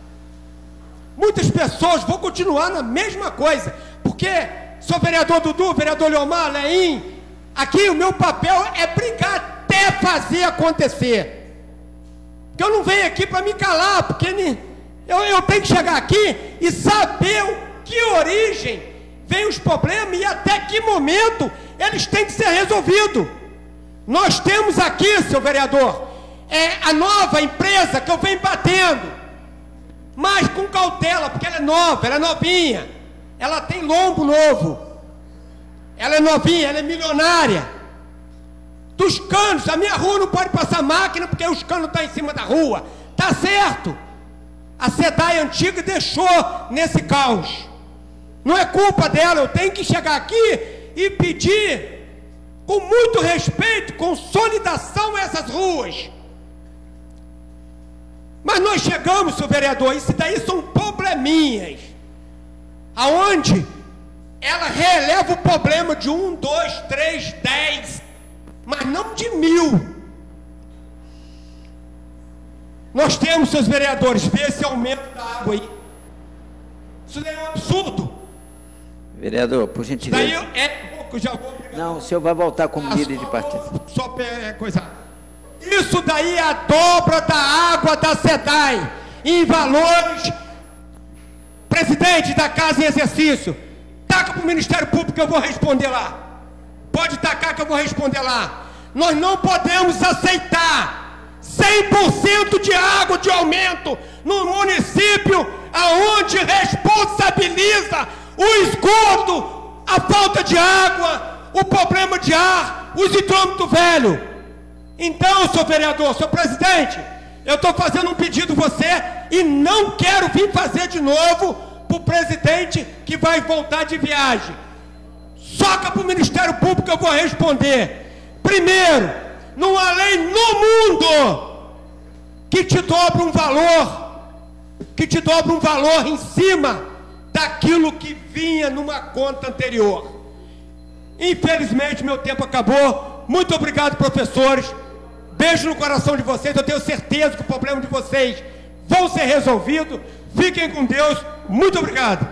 Muitas pessoas vão continuar na mesma coisa, porque sou vereador Dudu, vereador Leomar, Leim, aqui o meu papel é brigar até fazer acontecer. Porque eu não venho aqui para me calar, porque eu tenho que chegar aqui e saber o que origem vem os problemas e até que momento eles têm que ser resolvidos. Nós temos aqui, seu vereador, a nova empresa que eu venho batendo, mas com cautela, porque ela é nova, ela é novinha, ela tem lombo novo, ela é novinha, ela é milionária. Dos canos, a minha rua não pode passar máquina porque os canos estão em cima da rua, tá certo? A SEDAI antiga deixou nesse caos, não é culpa dela. Eu tenho que chegar aqui e pedir com muito respeito, consolidação a essas ruas. Mas nós chegamos, seu vereador, isso daí são probleminhas, aonde ela releva o problema de 1, 2, 3, 10, mas não de 1000. Nós temos, seus vereadores, ver esse aumento da água aí. Isso daí é um absurdo. Vereador, por gentileza. Daí público, já vou... Não, o senhor vai voltar como líder de partido. Só coisa. Isso daí é a dobra da água da SEDAI, em valores. Presidente da Casa em Exercício, taca para o Ministério Público que eu vou responder lá. Pode tacar que eu vou responder lá. Nós não podemos aceitar 100% de água de aumento no município aonde responsabiliza o esgoto, a falta de água, o problema de ar, os hidrômetros velhos. Então, senhor vereador, senhor presidente, eu estou fazendo um pedido a você e não quero vir fazer de novo para o presidente que vai voltar de viagem. Soca para o Ministério Público que eu vou responder. Primeiro, não há lei no mundo que te dobra um valor em cima daquilo que vinha numa conta anterior. Infelizmente, meu tempo acabou. Muito obrigado, professores. Beijo no coração de vocês. Eu tenho certeza que o problema de vocês vão ser resolvidos. Fiquem com Deus. Muito obrigado.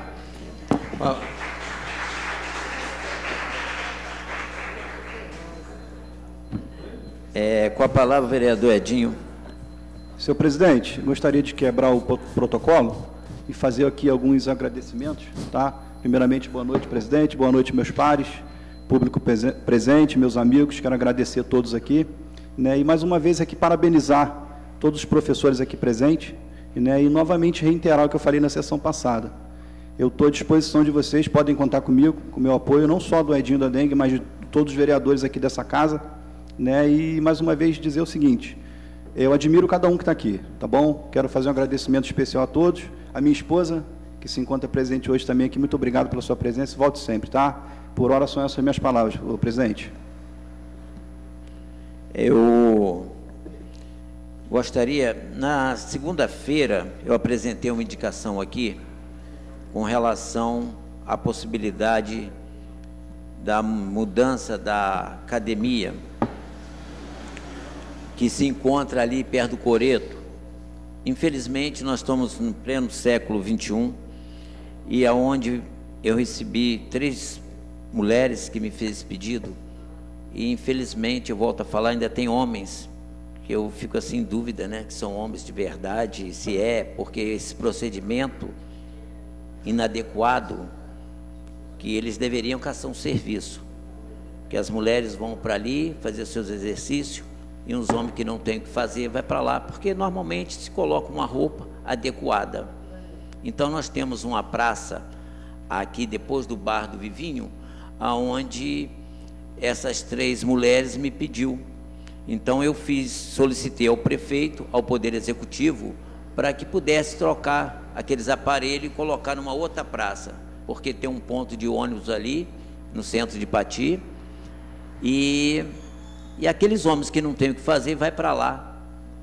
Com a palavra, o vereador Edinho. Senhor presidente, gostaria de quebrar o protocolo e fazer aqui alguns agradecimentos, tá? Primeiramente, boa noite, presidente, boa noite, meus pares, público presente, meus amigos, quero agradecer a todos aqui, né? E mais uma vez aqui parabenizar todos os professores aqui presentes, né? E novamente reiterar o que eu falei na sessão passada. Eu estou à disposição de vocês, podem contar comigo, com o meu apoio, não só do Edinho da Dengue, mas de todos os vereadores aqui dessa casa, né? E mais uma vez dizer o seguinte: eu admiro cada um que está aqui, tá bom? Quero fazer um agradecimento especial a todos. A minha esposa, que se encontra presente hoje também aqui, muito obrigado pela sua presença e volte sempre, tá? Por hora são essas minhas palavras, presidente. Eu gostaria, na segunda-feira, eu apresentei uma indicação aqui com relação à possibilidade da mudança da academia que se encontra ali perto do Coreto. Infelizmente, nós estamos no pleno século XXI e aonde eu recebi 3 mulheres que me fez esse pedido e, infelizmente, eu volto a falar, ainda tem homens que eu fico assim em dúvida, né, que são homens de verdade, se é, porque esse procedimento inadequado, que eles deveriam caçar um serviço, que as mulheres vão para ali fazer seus exercícios e uns homens que não têm o que fazer vai para lá, porque normalmente se coloca uma roupa adequada. Então nós temos uma praça aqui depois do bar do Vivinho, aonde essas 3 mulheres me pediu. Então eu solicitei ao prefeito, ao Poder Executivo, para que pudesse trocar aqueles aparelhos e colocar numa outra praça, porque tem um ponto de ônibus ali no centro de Pati e aqueles homens que não têm o que fazer, vai para lá,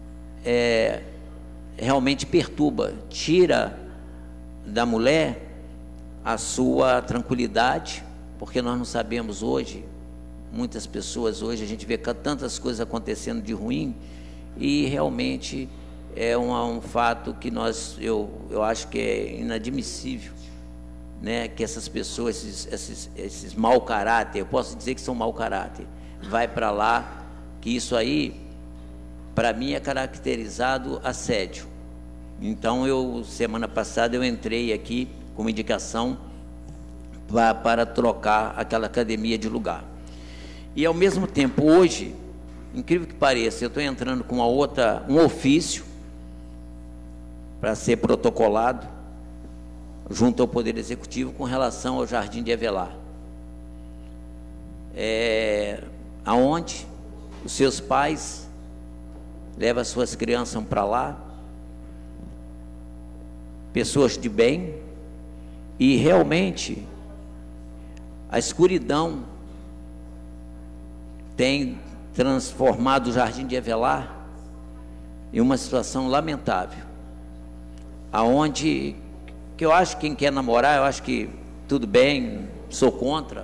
realmente perturba, tira da mulher a sua tranquilidade, porque nós não sabemos hoje, muitas pessoas hoje, a gente vê tantas coisas acontecendo de ruim, e realmente é um fato que eu acho que é inadmissível, né, que essas pessoas, esses mau caráter, eu posso dizer que são mau caráter, vai para lá, que isso aí, para mim, é caracterizado assédio. Então, semana passada, eu entrei aqui com uma indicação para trocar aquela academia de lugar. E, ao mesmo tempo, hoje, incrível que pareça, eu estou entrando com um ofício para ser protocolado junto ao Poder Executivo com relação ao Jardim de Avelar. Aonde os seus pais levam as suas crianças para lá, pessoas de bem, e realmente a escuridão tem transformado o Jardim de Avelar em uma situação lamentável, aonde que eu acho que quem quer namorar, eu acho que tudo bem, sou contra.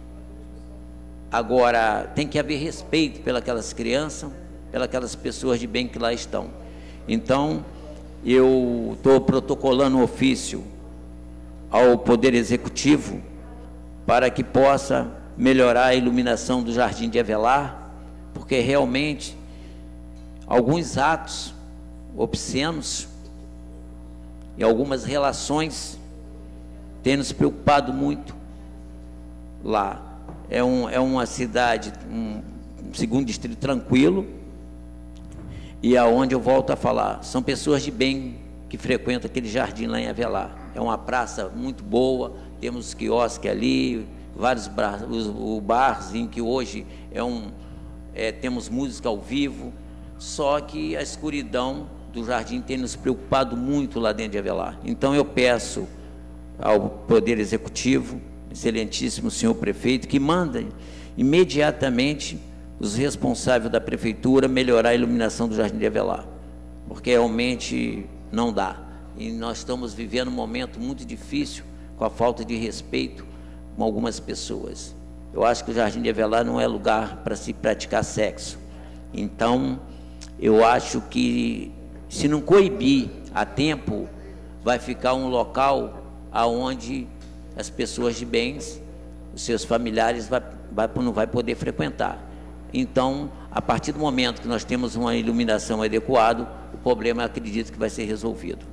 Agora, tem que haver respeito pelas crianças, pelas pessoas de bem que lá estão. Então, eu estou protocolando um ofício ao Poder Executivo para que possa melhorar a iluminação do Jardim de Avelar, porque realmente alguns atos obscenos e algumas relações têm nos preocupado muito lá. É uma cidade, um segundo distrito tranquilo, e aonde eu volto a falar, são pessoas de bem que frequentam aquele jardim lá em Avelar. É uma praça muito boa, temos quiosque ali, vários o barzinho que hoje temos música ao vivo, só que a escuridão do jardim tem nos preocupado muito lá dentro de Avelar. Então eu peço ao Poder Executivo, excelentíssimo senhor prefeito, que manda imediatamente os responsáveis da prefeitura melhorar a iluminação do Jardim de Avelar, porque realmente não dá. E nós estamos vivendo um momento muito difícil com a falta de respeito com algumas pessoas. Eu acho que o Jardim de Avelar não é lugar para se praticar sexo. Então, eu acho que, se não coibir a tempo, vai ficar um local aonde as pessoas de bens, os seus familiares, não vai poder frequentar. Então, a partir do momento que nós temos uma iluminação adequada, o problema, acredito que vai ser resolvido.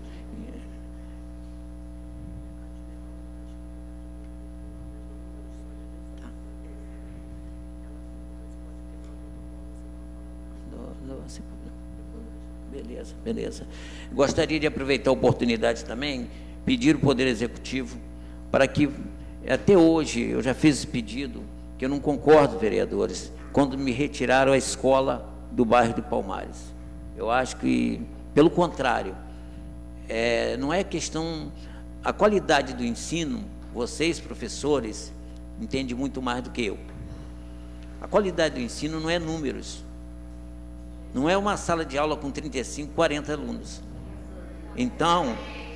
Beleza. Gostaria de aproveitar a oportunidade também, pedir ao Poder Executivo para que, até hoje, eu já fiz esse pedido, que eu não concordo, vereadores, quando me retiraram a escola do bairro de Palmares. Eu acho que, pelo contrário, não é questão... A qualidade do ensino, vocês, professores, entendem muito mais do que eu. A qualidade do ensino não é números. Não é uma sala de aula com 35, 40 alunos. Então,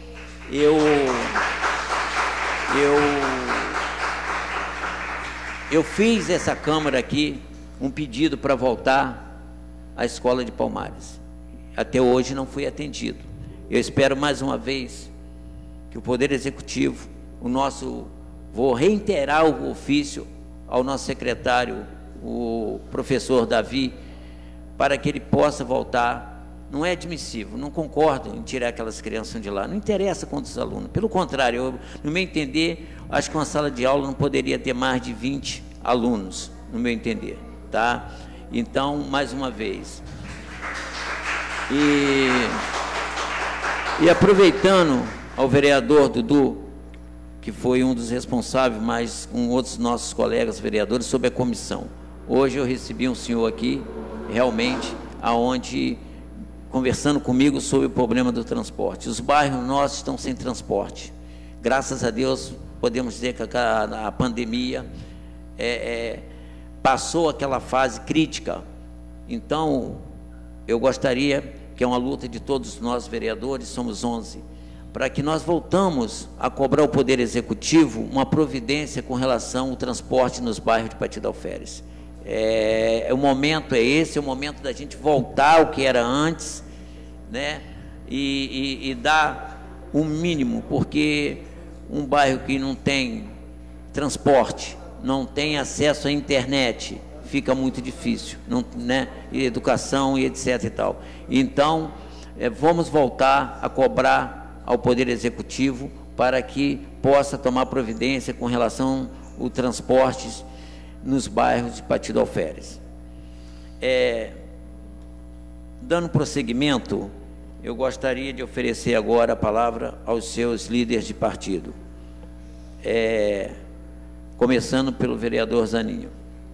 eu fiz essa Câmara aqui um pedido para voltar à escola de Palmares. Até hoje não fui atendido. Eu espero mais uma vez que o Poder Executivo, vou reiterar o ofício ao nosso secretário, o professor Davi, para que ele possa voltar. Não é admissível, não concordo em tirar aquelas crianças de lá, não interessa quantos alunos, pelo contrário, no meu entender, acho que uma sala de aula não poderia ter mais de 20 alunos, no meu entender, tá? Então, mais uma vez, e aproveitando ao vereador Dudu, que foi um dos responsáveis, mas com outros nossos colegas vereadores, sobre a comissão. Hoje eu recebi um senhor aqui, realmente, aonde, conversando comigo sobre o problema do transporte. Os bairros nossos estão sem transporte. Graças a Deus, podemos dizer que a pandemia passou aquela fase crítica. Então, eu gostaria, que é uma luta de todos nós vereadores, somos 11, para que nós voltamos a cobrar ao Poder Executivo uma providência com relação ao transporte nos bairros de Partido Alferes. O momento é esse, é o momento da gente voltar ao que era antes, né? E dar o mínimo, porque um bairro que não tem transporte, não tem acesso à internet, fica muito difícil, né? E educação e etc e tal. Então, vamos voltar a cobrar ao Poder Executivo para que possa tomar providência com relação ao transporte nos bairros de Partido Alferes. Dando prosseguimento, eu gostaria de oferecer agora a palavra aos seus líderes de partido, começando pelo vereador Zaninho.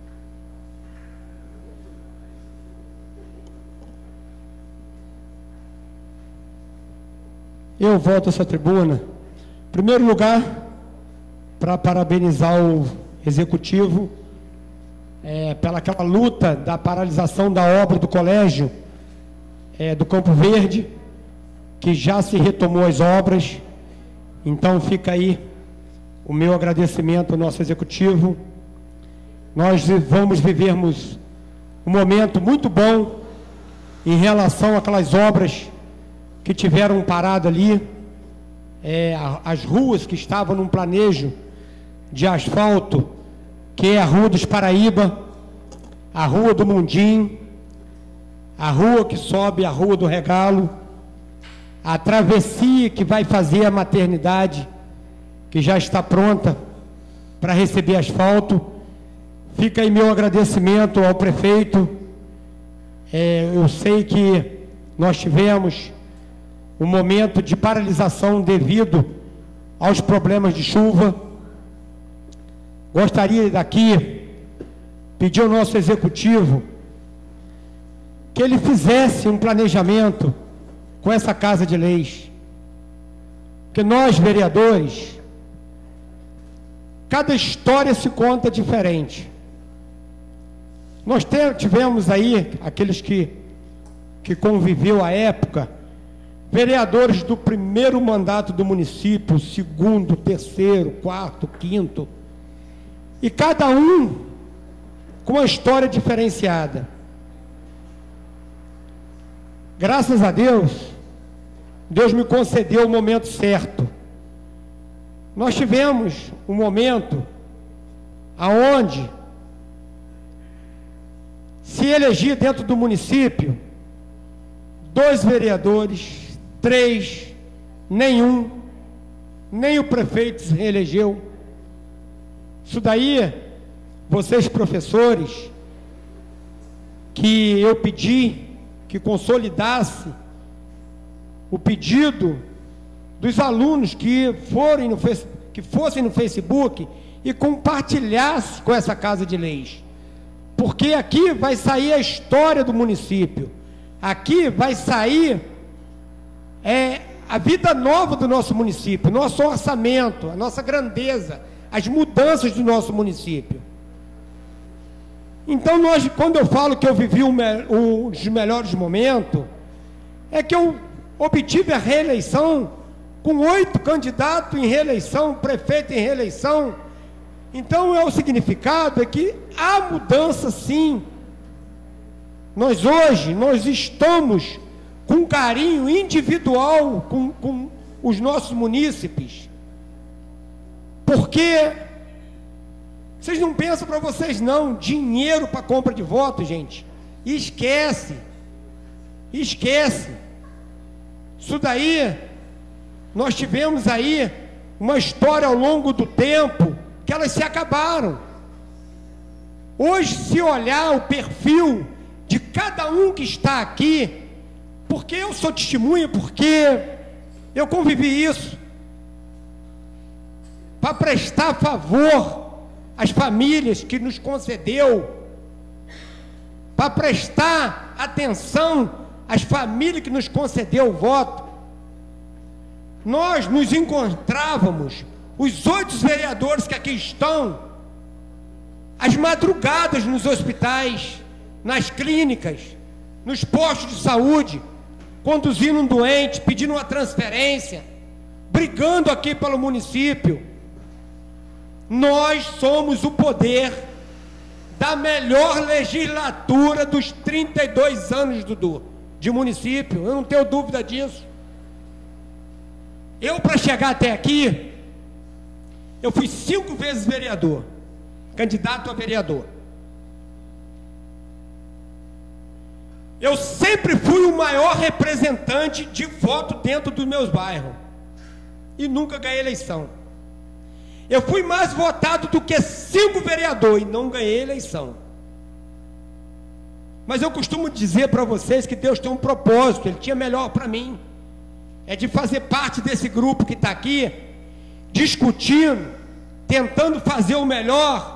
Eu volto a essa tribuna, em primeiro lugar, para parabenizar o Executivo pela aquela luta da paralisação da obra do colégio do Campo Verde, que já se retomou as obras. Então fica aí o meu agradecimento ao nosso Executivo. Nós vamos vivermos um momento muito bom em relação àquelas obras que tiveram parado ali, as ruas que estavam num planejo de asfalto, que é a Rua dos Paraíba, a Rua do Mundim, a rua que sobe a Rua do Regalo, a travessia que vai fazer a maternidade, que já está pronta para receber asfalto. Fica aí meu agradecimento ao prefeito. Eu sei que nós tivemos um momento de paralisação devido aos problemas de chuva. Gostaria daqui pedir ao nosso executivo que ele fizesse um planejamento com essa Casa de Leis. Porque nós, vereadores, cada história se conta diferente. Nós tivemos aí, aqueles que conviveu à época, vereadores do primeiro mandato do município, segundo, terceiro, quarto, quinto, e cada um com uma história diferenciada. Graças a Deus, Deus me concedeu o momento certo. Nós tivemos um momento aonde se elegia dentro do município 2 vereadores, 3, nenhum, nem o prefeito se reelegeu. Isso daí, vocês professores, que eu pedi que consolidasse o pedido dos alunos que fossem no Facebook e compartilhassem com essa Casa de Leis. Porque aqui vai sair a história do município. Aqui vai sair a vida nova do nosso município, nosso orçamento, a nossa grandeza, as mudanças do nosso município. Então, quando eu falo que eu vivi um dos melhores momentos, é que eu obtive a reeleição com 8 candidatos em reeleição, prefeito em reeleição. Então, o significado é que há mudança, sim. Nós estamos com carinho individual com os nossos munícipes. Porque vocês não pensam para vocês, não, dinheiro para compra de voto, gente. Esquece. Isso daí, nós tivemos aí uma história ao longo do tempo que elas se acabaram. Hoje, se olhar o perfil de cada um que está aqui, porque eu sou testemunha, porque eu convivi isso, para prestar favor às famílias que nos concedeu, para prestar atenção às famílias que nos concedeu o voto. Nós nos encontrávamos, os 8 vereadores que aqui estão, às madrugadas nos hospitais, nas clínicas, nos postos de saúde, conduzindo um doente, pedindo uma transferência, brigando aqui pelo município. Nós somos o poder da melhor legislatura dos 32 anos, Dudu, de município, eu não tenho dúvida disso. Eu, para chegar até aqui, eu fui 5 vezes vereador, candidato a vereador. Eu sempre fui o maior representante de voto dentro dos meus bairros e nunca ganhei eleição. Eu fui mais votado do que 5 vereadores e não ganhei eleição. Mas eu costumo dizer para vocês que Deus tem um propósito, Ele tinha melhor para mim. É de fazer parte desse grupo que está aqui, discutindo, tentando fazer o melhor.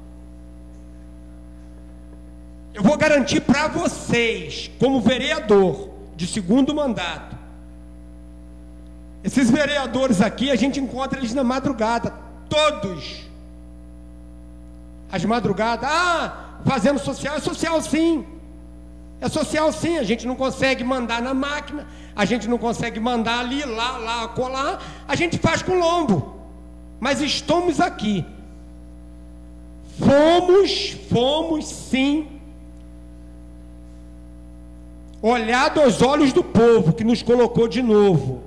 Eu vou garantir para vocês, como vereador de 2º mandato, esses vereadores aqui, a gente encontra eles na madrugada, todos. As madrugadas, fazendo social, é social sim. É social sim, a gente não consegue mandar na máquina, a gente não consegue mandar ali, lá, colar, a gente faz com lombo. Mas estamos aqui. Fomos sim, olhado aos olhos do povo que nos colocou de novo.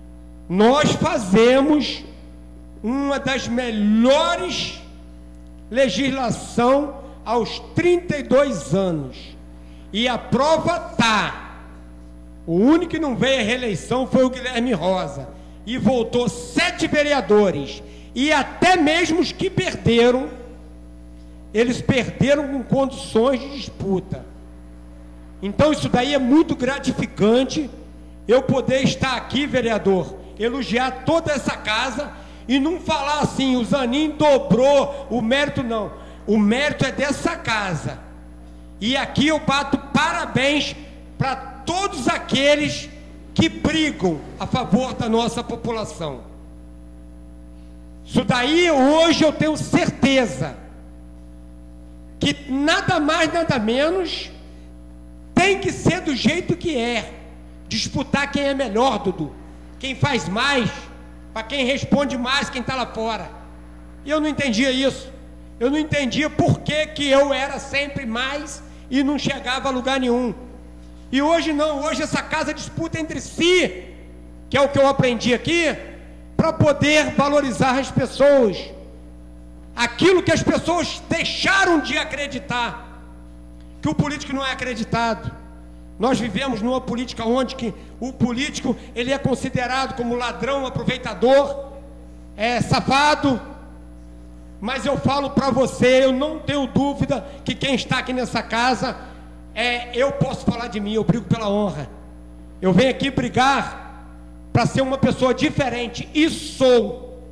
Nós fazemos uma das melhores legislação aos 32 anos. E a prova está. O único que não veio à reeleição foi o Guilherme Rosa. E voltou 7 vereadores. E até mesmo os que perderam, eles perderam com condições de disputa. Então isso daí é muito gratificante, eu poder estar aqui, vereador, elogiar toda essa casa e não falar assim, o Zanin dobrou o mérito, não. O mérito é dessa casa. E aqui eu bato parabéns para todos aqueles que brigam a favor da nossa população. Isso daí hoje eu tenho certeza que nada mais, nada menos tem que ser do jeito que é. Disputar quem é melhor, Dudu. Quem faz mais, para quem responde mais, quem está lá fora. E eu não entendia isso. Eu não entendia por que eu era sempre mais e não chegava a lugar nenhum. E hoje não, hoje essa casa disputa entre si, que é o que eu aprendi aqui, para poder valorizar as pessoas. Aquilo que as pessoas deixaram de acreditar, que o político não é acreditado. Nós vivemos numa política onde que o político ele é considerado como ladrão, aproveitador, safado. Mas eu falo para você, eu não tenho dúvida que quem está aqui nessa casa, eu posso falar de mim, eu brigo pela honra. Eu venho aqui brigar para ser uma pessoa diferente, e sou.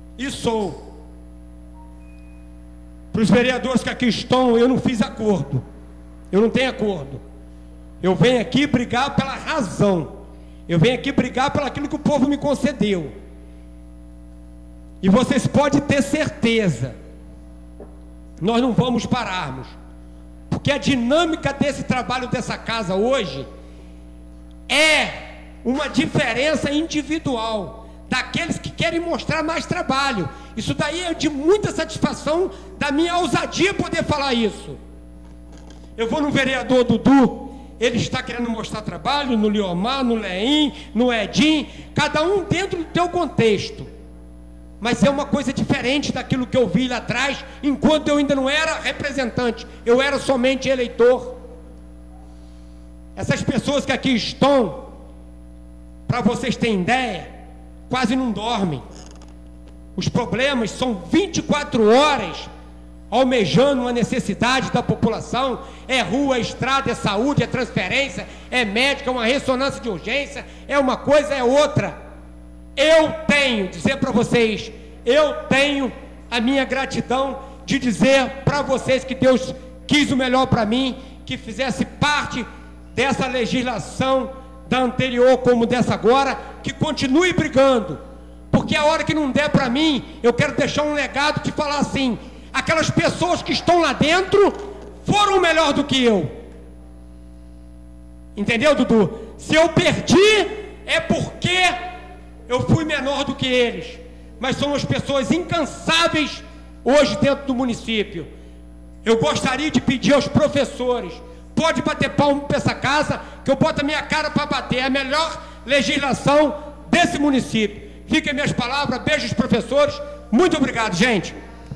Para os vereadores que aqui estão, eu não fiz acordo, eu não tenho acordo. Eu venho aqui brigar pela razão, eu venho aqui brigar pelo aquilo que o povo me concedeu. E vocês podem ter certeza, nós não vamos pararmos, porque a dinâmica desse trabalho dessa casa hoje é uma diferença individual, daqueles que querem mostrar mais trabalho. Isso daí é de muita satisfação da minha ousadia poder falar isso. Eu vou no vereador Dudu, ele está querendo mostrar trabalho, no Liomar, no Leim, no Edim, cada um dentro do teu contexto. Mas é uma coisa diferente daquilo que eu vi lá atrás, enquanto eu ainda não era representante, eu era somente eleitor. Essas pessoas que aqui estão, para vocês terem ideia, quase não dormem. Os problemas são 24 horas almejando uma necessidade da população. É rua, é estrada, é saúde, é transferência, é médico, é uma ressonância de urgência, é uma coisa, é outra. Eu tenho, dizer para vocês, eu tenho a minha gratidão de dizer para vocês que Deus quis o melhor para mim, que fizesse parte dessa legislação da anterior como dessa agora, que continue brigando, porque a hora que não der para mim, eu quero deixar um legado de falar assim, aquelas pessoas que estão lá dentro foram melhor do que eu. Entendeu, Dudu? Se eu perdi, é porque eu fui menor do que eles, mas são as pessoas incansáveis hoje dentro do município. Eu gostaria de pedir aos professores, pode bater palmo para essa casa, que eu boto a minha cara para bater, é a melhor legislação desse município. Fiquem minhas palavras, beijos professores, muito obrigado, gente.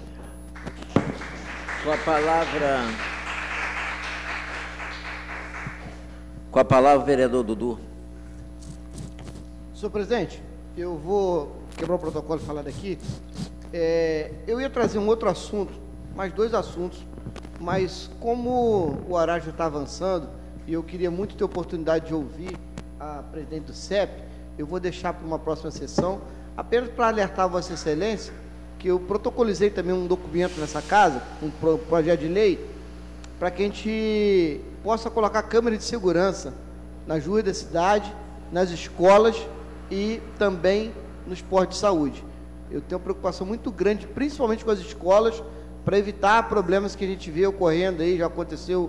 Com a palavra, vereador Dudu. Senhor presidente, eu vou quebrar o protocolo e falar daqui. Eu ia trazer um outro assunto, mais 2 assuntos, mas como o horário já está avançando e eu queria muito ter a oportunidade de ouvir a presidente do CEP, eu vou deixar para uma próxima sessão, apenas para alertar a Vossa Excelência que eu protocolizei também um documento nessa casa, um projeto de lei, para que a gente possa colocar câmera de segurança nas ruas da cidade, nas escolas e também nos postos de saúde. Eu tenho uma preocupação muito grande, principalmente com as escolas, para evitar problemas que a gente vê ocorrendo aí, já aconteceu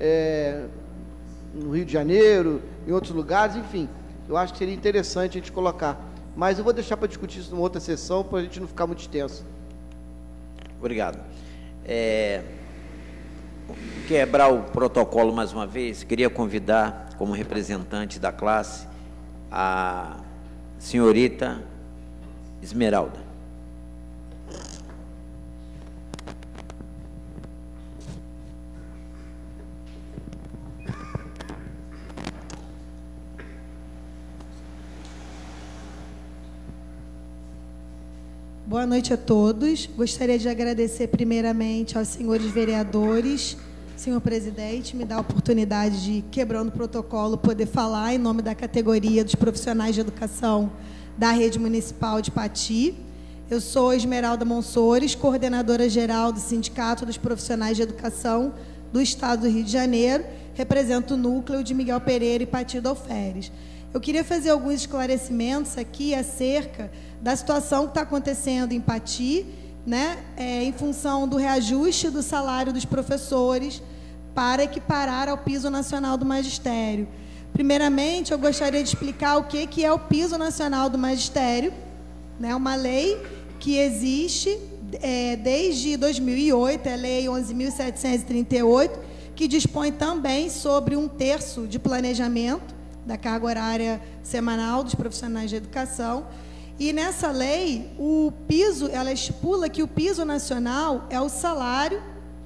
no Rio de Janeiro, em outros lugares, enfim. Eu acho que seria interessante a gente colocar. Mas eu vou deixar para discutir isso numa outra sessão, para a gente não ficar muito extenso. Obrigado. Quebrar o protocolo mais uma vez, queria convidar, como representante da classe, a senhorita Esmeralda. Boa noite a todos. Gostaria de agradecer primeiramente aos senhores vereadores, senhor presidente, me dá a oportunidade de, quebrando o protocolo, poder falar em nome da categoria dos profissionais de educação da Rede Municipal de Pati. Eu sou Esmeralda Monsores, coordenadora geral do Sindicato dos Profissionais de Educação do Estado do Rio de Janeiro, represento o núcleo de Miguel Pereira e Pati do Alferes. Eu queria fazer alguns esclarecimentos aqui acerca da situação que está acontecendo em Pati, né, em função do reajuste do salário dos professores para equiparar ao piso nacional do magistério. Primeiramente, eu gostaria de explicar o que é o piso nacional do magistério, né, uma lei que existe desde 2008, é a Lei 11.738, que dispõe também sobre 1/3 de planejamento da carga horária semanal dos profissionais de educação. E nessa lei, o piso, ela estipula que o piso nacional é o salário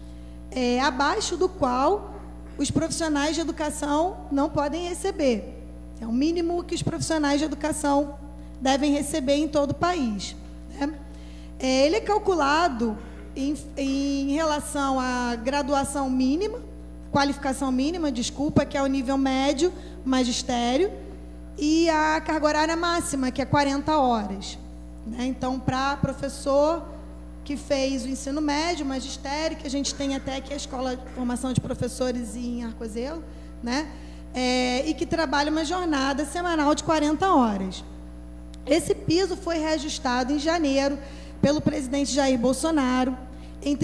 abaixo do qual os profissionais de educação não podem receber. É o mínimo que os profissionais de educação devem receber em todo o país, né? Ele é calculado em relação à graduação mínima, qualificação mínima, desculpa, que é o nível médio, magistério, e a carga horária máxima, que é 40 horas. Né? Então, para professor que fez o ensino médio, magistério, que a gente tem até aqui a Escola de Formação de Professores em Arcozelo, né? E que trabalha uma jornada semanal de 40 horas. Esse piso foi reajustado em janeiro pelo presidente Jair Bolsonaro em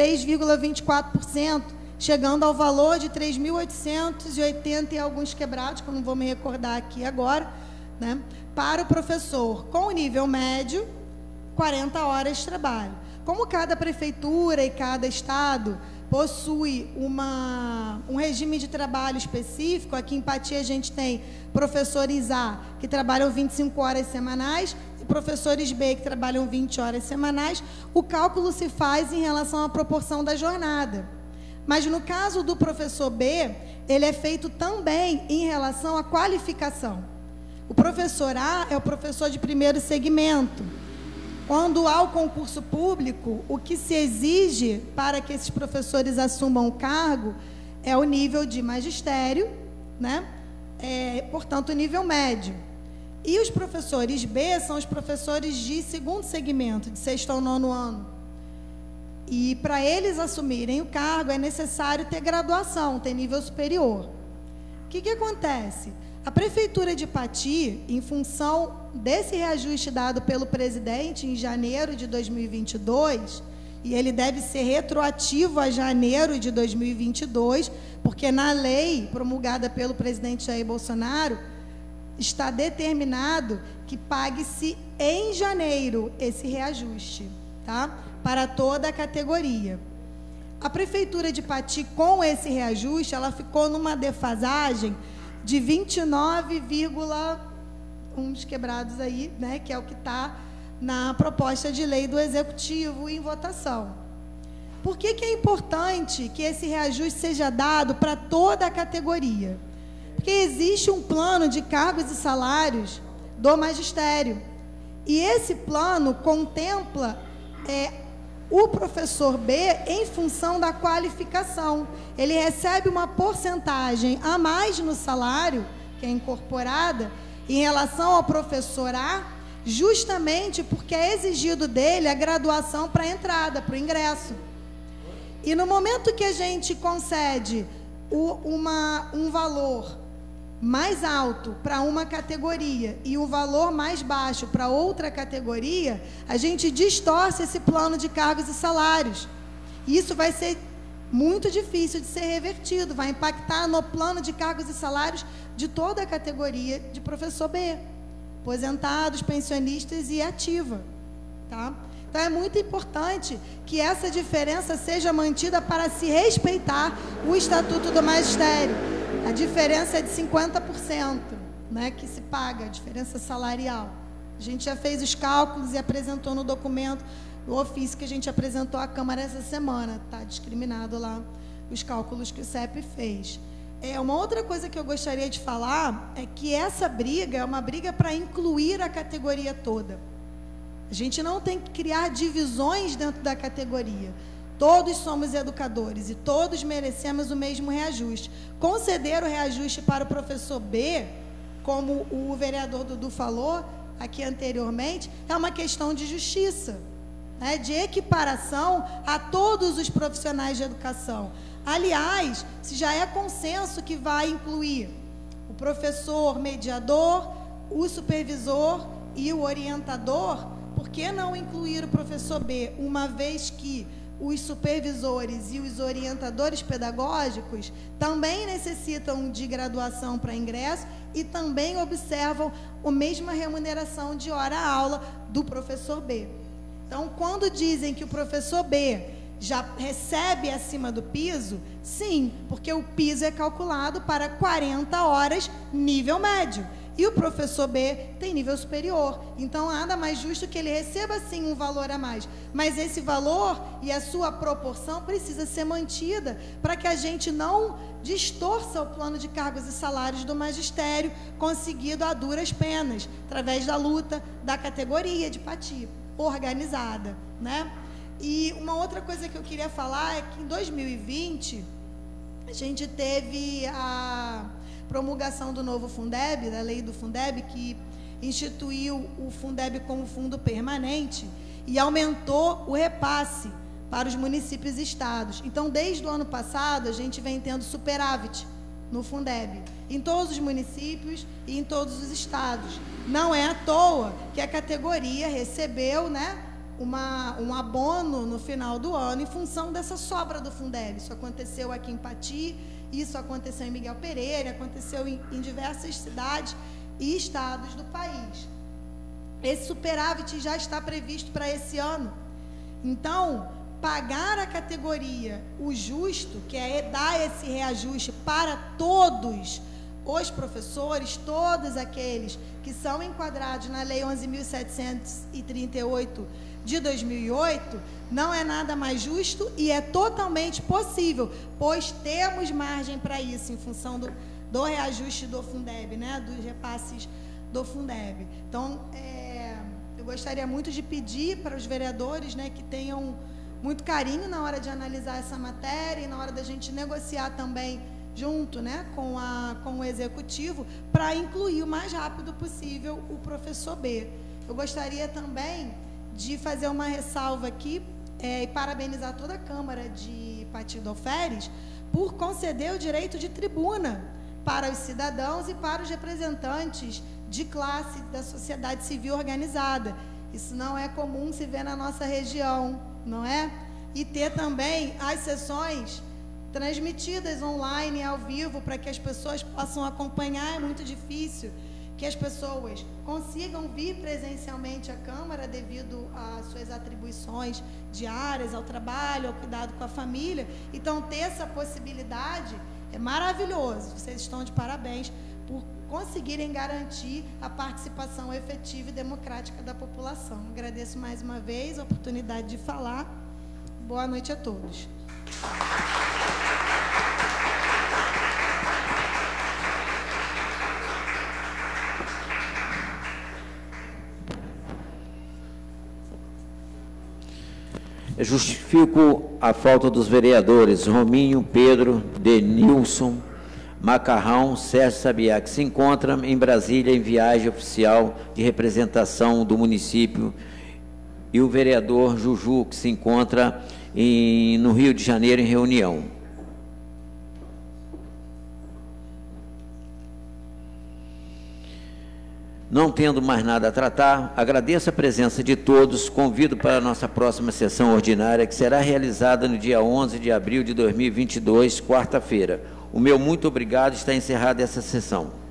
33,24%, chegando ao valor de 3.880 e alguns quebrados, que eu não vou me recordar aqui agora, né, para o professor com o nível médio, 40 horas de trabalho. Como cada prefeitura e cada estado possui um regime de trabalho específico, aqui em Pati a gente tem professores A, que trabalham 25 horas semanais, e professores B, que trabalham 20 horas semanais, o cálculo se faz em relação à proporção da jornada. Mas, no caso do professor B, ele é feito também em relação à qualificação. O professor A é o professor de primeiro segmento. Quando há o concurso público, o que se exige para que esses professores assumam o cargo é o nível de magistério, né? Portanto, o nível médio. E os professores B são os professores de segundo segmento, de 6º ao 9º ano. E para eles assumirem o cargo é necessário ter graduação, ter nível superior. O que acontece? A Prefeitura de Pati, em função desse reajuste dado pelo presidente em janeiro de 2022, e ele deve ser retroativo a janeiro de 2022, porque na lei promulgada pelo presidente Jair Bolsonaro, está determinado que pague-se em janeiro esse reajuste, tá? Para toda a categoria. A Prefeitura de Pati, com esse reajuste, ela ficou numa defasagem de 29, uns quebrados aí, né, que é o que está na proposta de lei do Executivo em votação. Por que é importante que esse reajuste seja dado para toda a categoria? Porque existe um plano de cargos e salários do magistério. E esse plano contempla o professor B em função da qualificação. Ele recebe uma porcentagem a mais no salário, que é incorporada, em relação ao professor A, justamente porque é exigido dele a graduação para a entrada, para o ingresso. E no momento que a gente concede um valor mais alto para uma categoria e um valor mais baixo para outra categoria, a gente distorce esse plano de cargos e salários. E isso vai ser muito difícil de ser revertido, vai impactar no plano de cargos e salários de toda a categoria de professor B, aposentados, pensionistas e ativa, tá? Então, é muito importante que essa diferença seja mantida para se respeitar o Estatuto do Magistério. A diferença é de 50%, né, que se paga, a diferença salarial. A gente já fez os cálculos e apresentou no documento, no ofício que a gente apresentou à Câmara essa semana. Está discriminado lá os cálculos que o CEP fez. Uma outra coisa que eu gostaria de falar é que essa briga é uma briga para incluir a categoria toda. A gente não tem que criar divisões dentro da categoria. Todos somos educadores e todos merecemos o mesmo reajuste. Conceder o reajuste para o professor B, como o vereador Dudu falou aqui anteriormente, é uma questão de justiça, né, de equiparação a todos os profissionais de educação. Aliás, se já é consenso que vai incluir o professor mediador, o supervisor e o orientador, por que não incluir o professor B, uma vez que os supervisores e os orientadores pedagógicos também necessitam de graduação para ingresso e também observam a mesma remuneração de hora-aula do professor B. Então, quando dizem que o professor B já recebe acima do piso, sim, porque o piso é calculado para 40 horas nível médio. E o professor B tem nível superior. Então, nada mais justo que ele receba, sim, um valor a mais. Mas esse valor e a sua proporção precisa ser mantida para que a gente não distorça o plano de cargos e salários do magistério conseguido a duras penas, através da luta da categoria de Pati, organizada, né? E uma outra coisa que eu queria falar é que em 2020 a gente teve a promulgação do novo Fundeb, da lei do Fundeb, que instituiu o Fundeb como fundo permanente e aumentou o repasse para os municípios e estados. Então, desde o ano passado, a gente vem tendo superávit no Fundeb, em todos os municípios e em todos os estados. Não é à toa que a categoria recebeu, né, um abono no final do ano em função dessa sobra do Fundeb. Isso aconteceu aqui em Pati, isso aconteceu em Miguel Pereira, aconteceu em diversas cidades e estados do país. Esse superávit já está previsto para esse ano. Então, pagar a categoria o justo, que é dar esse reajuste para todos os professores, todos aqueles que são enquadrados na Lei 11.738 de 2008, não é nada mais justo e é totalmente possível, pois temos margem para isso, em função do reajuste do Fundeb, né, dos repasses do Fundeb. Então, eu gostaria muito de pedir para os vereadores, né, que tenham muito carinho na hora de analisar essa matéria e na hora da gente negociar também junto, né, com o Executivo, para incluir o mais rápido possível o professor B. Eu gostaria também de fazer uma ressalva aqui e parabenizar toda a Câmara de Pati do Alferes por conceder o direito de tribuna para os cidadãos e para os representantes de classe da sociedade civil organizada. Isso não é comum se ver na nossa região, não é? E ter também as sessões transmitidas online, ao vivo, para que as pessoas possam acompanhar. É muito difícil que as pessoas consigam vir presencialmente à Câmara devido às suas atribuições diárias, ao trabalho, ao cuidado com a família. Então, ter essa possibilidade é maravilhoso. Vocês estão de parabéns por conseguirem garantir a participação efetiva e democrática da população. Agradeço mais uma vez a oportunidade de falar. Boa noite a todos. Eu justifico a falta dos vereadores Rominho, Pedro, Denilson, Macarrão, Sérgio Sabiá, que se encontram em Brasília em viagem oficial de representação do município, e o vereador Juju, que se encontra no Rio de Janeiro em reunião. Não tendo mais nada a tratar, agradeço a presença de todos, convido para a nossa próxima sessão ordinária, que será realizada no dia 11 de abril de 2022, quarta-feira. O meu muito obrigado, está encerrada essa sessão.